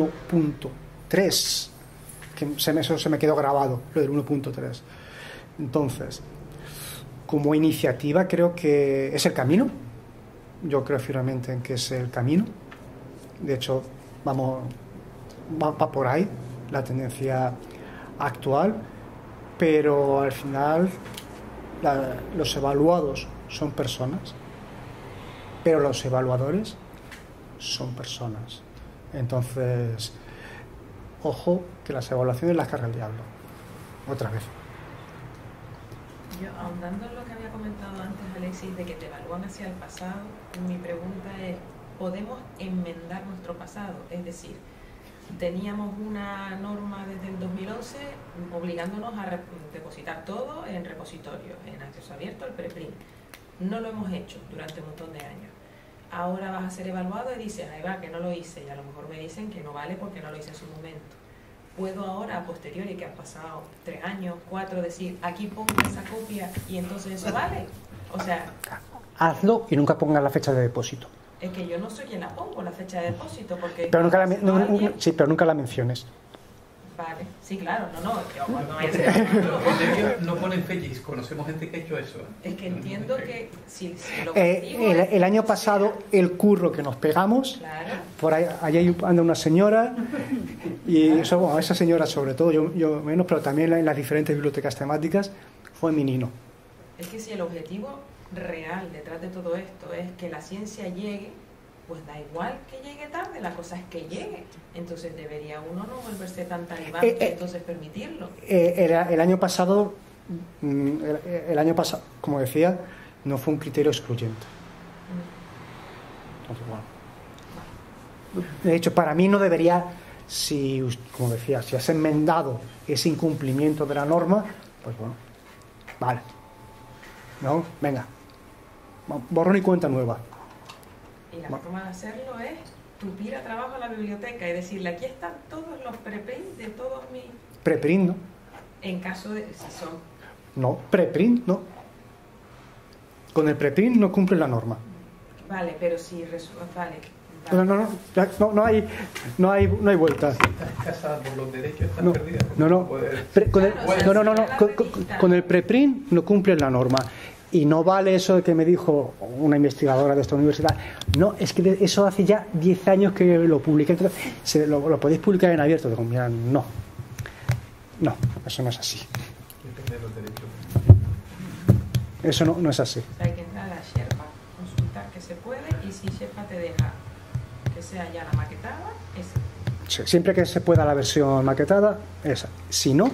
1.3, que eso se me quedó grabado, lo del 1.3. Entonces, como iniciativa creo que es el camino. Yo creo firmemente en que es el camino. De hecho, va por ahí la tendencia actual, pero al final los evaluados son personas, pero los evaluadores son personas. Entonces, ojo, que las evaluaciones las carga el diablo. Otra vez. Yo, ahondando en lo que había comentado antes, Alexis, de que te evalúan hacia el pasado, mi pregunta es, ¿podemos enmendar nuestro pasado? Es decir, teníamos una norma desde el 2011 obligándonos a depositar todo en repositorios, en acceso abierto, el preprint. No lo hemos hecho durante un montón de años. Ahora vas a ser evaluado y dices, ahí va, que no lo hice, y a lo mejor me dicen que no vale porque no lo hice en su momento. ¿Puedo ahora, a posteriori, que han pasado 3 años, 4, decir, aquí pongo esa copia y entonces eso vale? O sea... Hazlo y nunca pongas la fecha de depósito. Es que yo no soy quien la pongo, la fecha de depósito, porque... Pero nunca la menciones. Vale, sí, claro, no, yo cuando vaya a ser... No ponen fechas, conocemos gente que ha hecho eso. Es que entiendo que si lo el año pasado, el curro que nos pegamos, claro. Por ahí anda una señora, y eso, bueno, esa señora sobre todo, yo menos, pero también en las diferentes bibliotecas temáticas, fue mi nino. Es que si el objetivo real detrás de todo esto es que la ciencia llegue, pues da igual que llegue tarde, la cosa es que llegue. Entonces debería uno no volverse tan talibán y entonces permitirlo. El año pasado el año pasado, como decía, no fue un criterio excluyente. Entonces, bueno. De hecho, para mí no debería, si, como decía, si has enmendado ese incumplimiento de la norma, pues bueno, vale. ¿No? Venga. Borrón y cuenta nueva. Y la forma de hacerlo es tupir a trabajo a la biblioteca y decirle, aquí están todos los preprints de todos mis... Preprint, ¿no? En caso de... si son... No, preprint, no. Con el preprint no cumple la norma. Vale, pero si... Vale. No hay vuelta. Si estás casada por los derechos, estás No, perdida. Con el preprint no cumple la norma. Y no vale eso de que me dijo una investigadora de esta universidad. No, es que eso hace ya 10 años que lo publiqué. Entonces, lo podéis publicar en abierto. Digo, mira, no, eso no es así. Depende de los derechos. Eso no es así. Hay que entrar a la Sherpa, consultar que se puede, y si Sherpa te deja que sea ya la maquetada, esa. Sí, siempre que se pueda la versión maquetada, esa. Si no,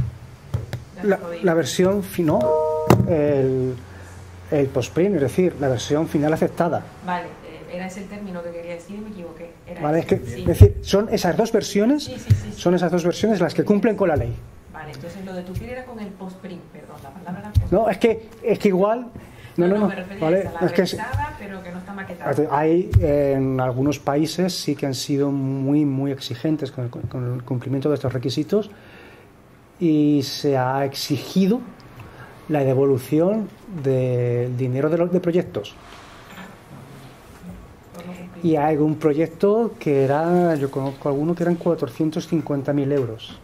la versión final, el postprint, es decir, la versión final aceptada. Vale, era ese el término que quería decir, me equivoqué. Era Vale, ese, es decir, son esas dos versiones, sí. son esas dos versiones las que cumplen con la ley. Vale, entonces lo de tupir era con el postprint, perdón, la palabra era postprint. No, es que igual. No, me refería vale, a esa, la es que revisada, pero que no está maquetada. hay en algunos países sí que han sido muy exigentes con el cumplimiento de estos requisitos y se ha exigido la devolución del dinero de proyectos. Y hay algún proyecto que era, yo conozco alguno que eran 450.000 euros.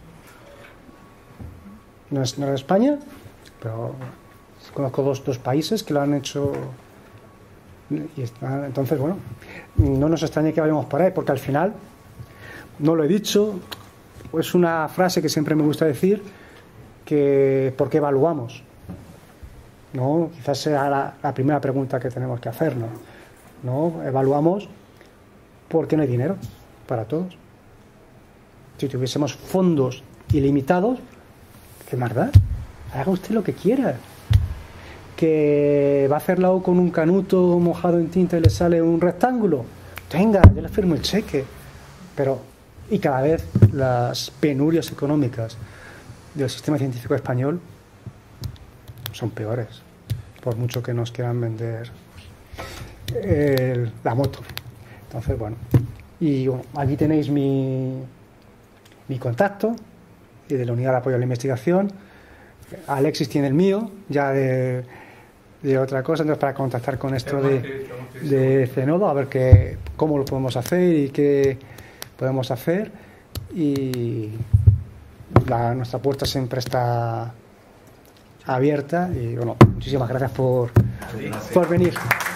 No es de España, pero conozco dos países que lo han hecho. Y entonces, bueno, no nos extrañe que vayamos por ahí, porque al final, no lo he dicho, es una frase que siempre me gusta decir, que ¿por qué evaluamos? ¿No? Quizás sea la primera pregunta que tenemos que hacernos. ¿No? Evaluamos porque no hay dinero para todos. Si tuviésemos fondos ilimitados, ¿qué más da? Haga usted lo que quiera. Que va a hacerlo con un canuto mojado en tinta y le sale un rectángulo, venga, yo le firmo el cheque. Pero, y cada vez las penurias económicas del sistema científico español son peores, por mucho que nos quieran vender la moto. Entonces, bueno, y bueno, aquí tenéis mi contacto y de la Unidad de Apoyo a la Investigación. Alexis tiene el mío, ya de otra cosa, entonces para contactar con esto de Cenodo, a ver cómo lo podemos hacer y qué podemos hacer. Y nuestra puerta siempre está abierta y bueno, muchísimas gracias por venir.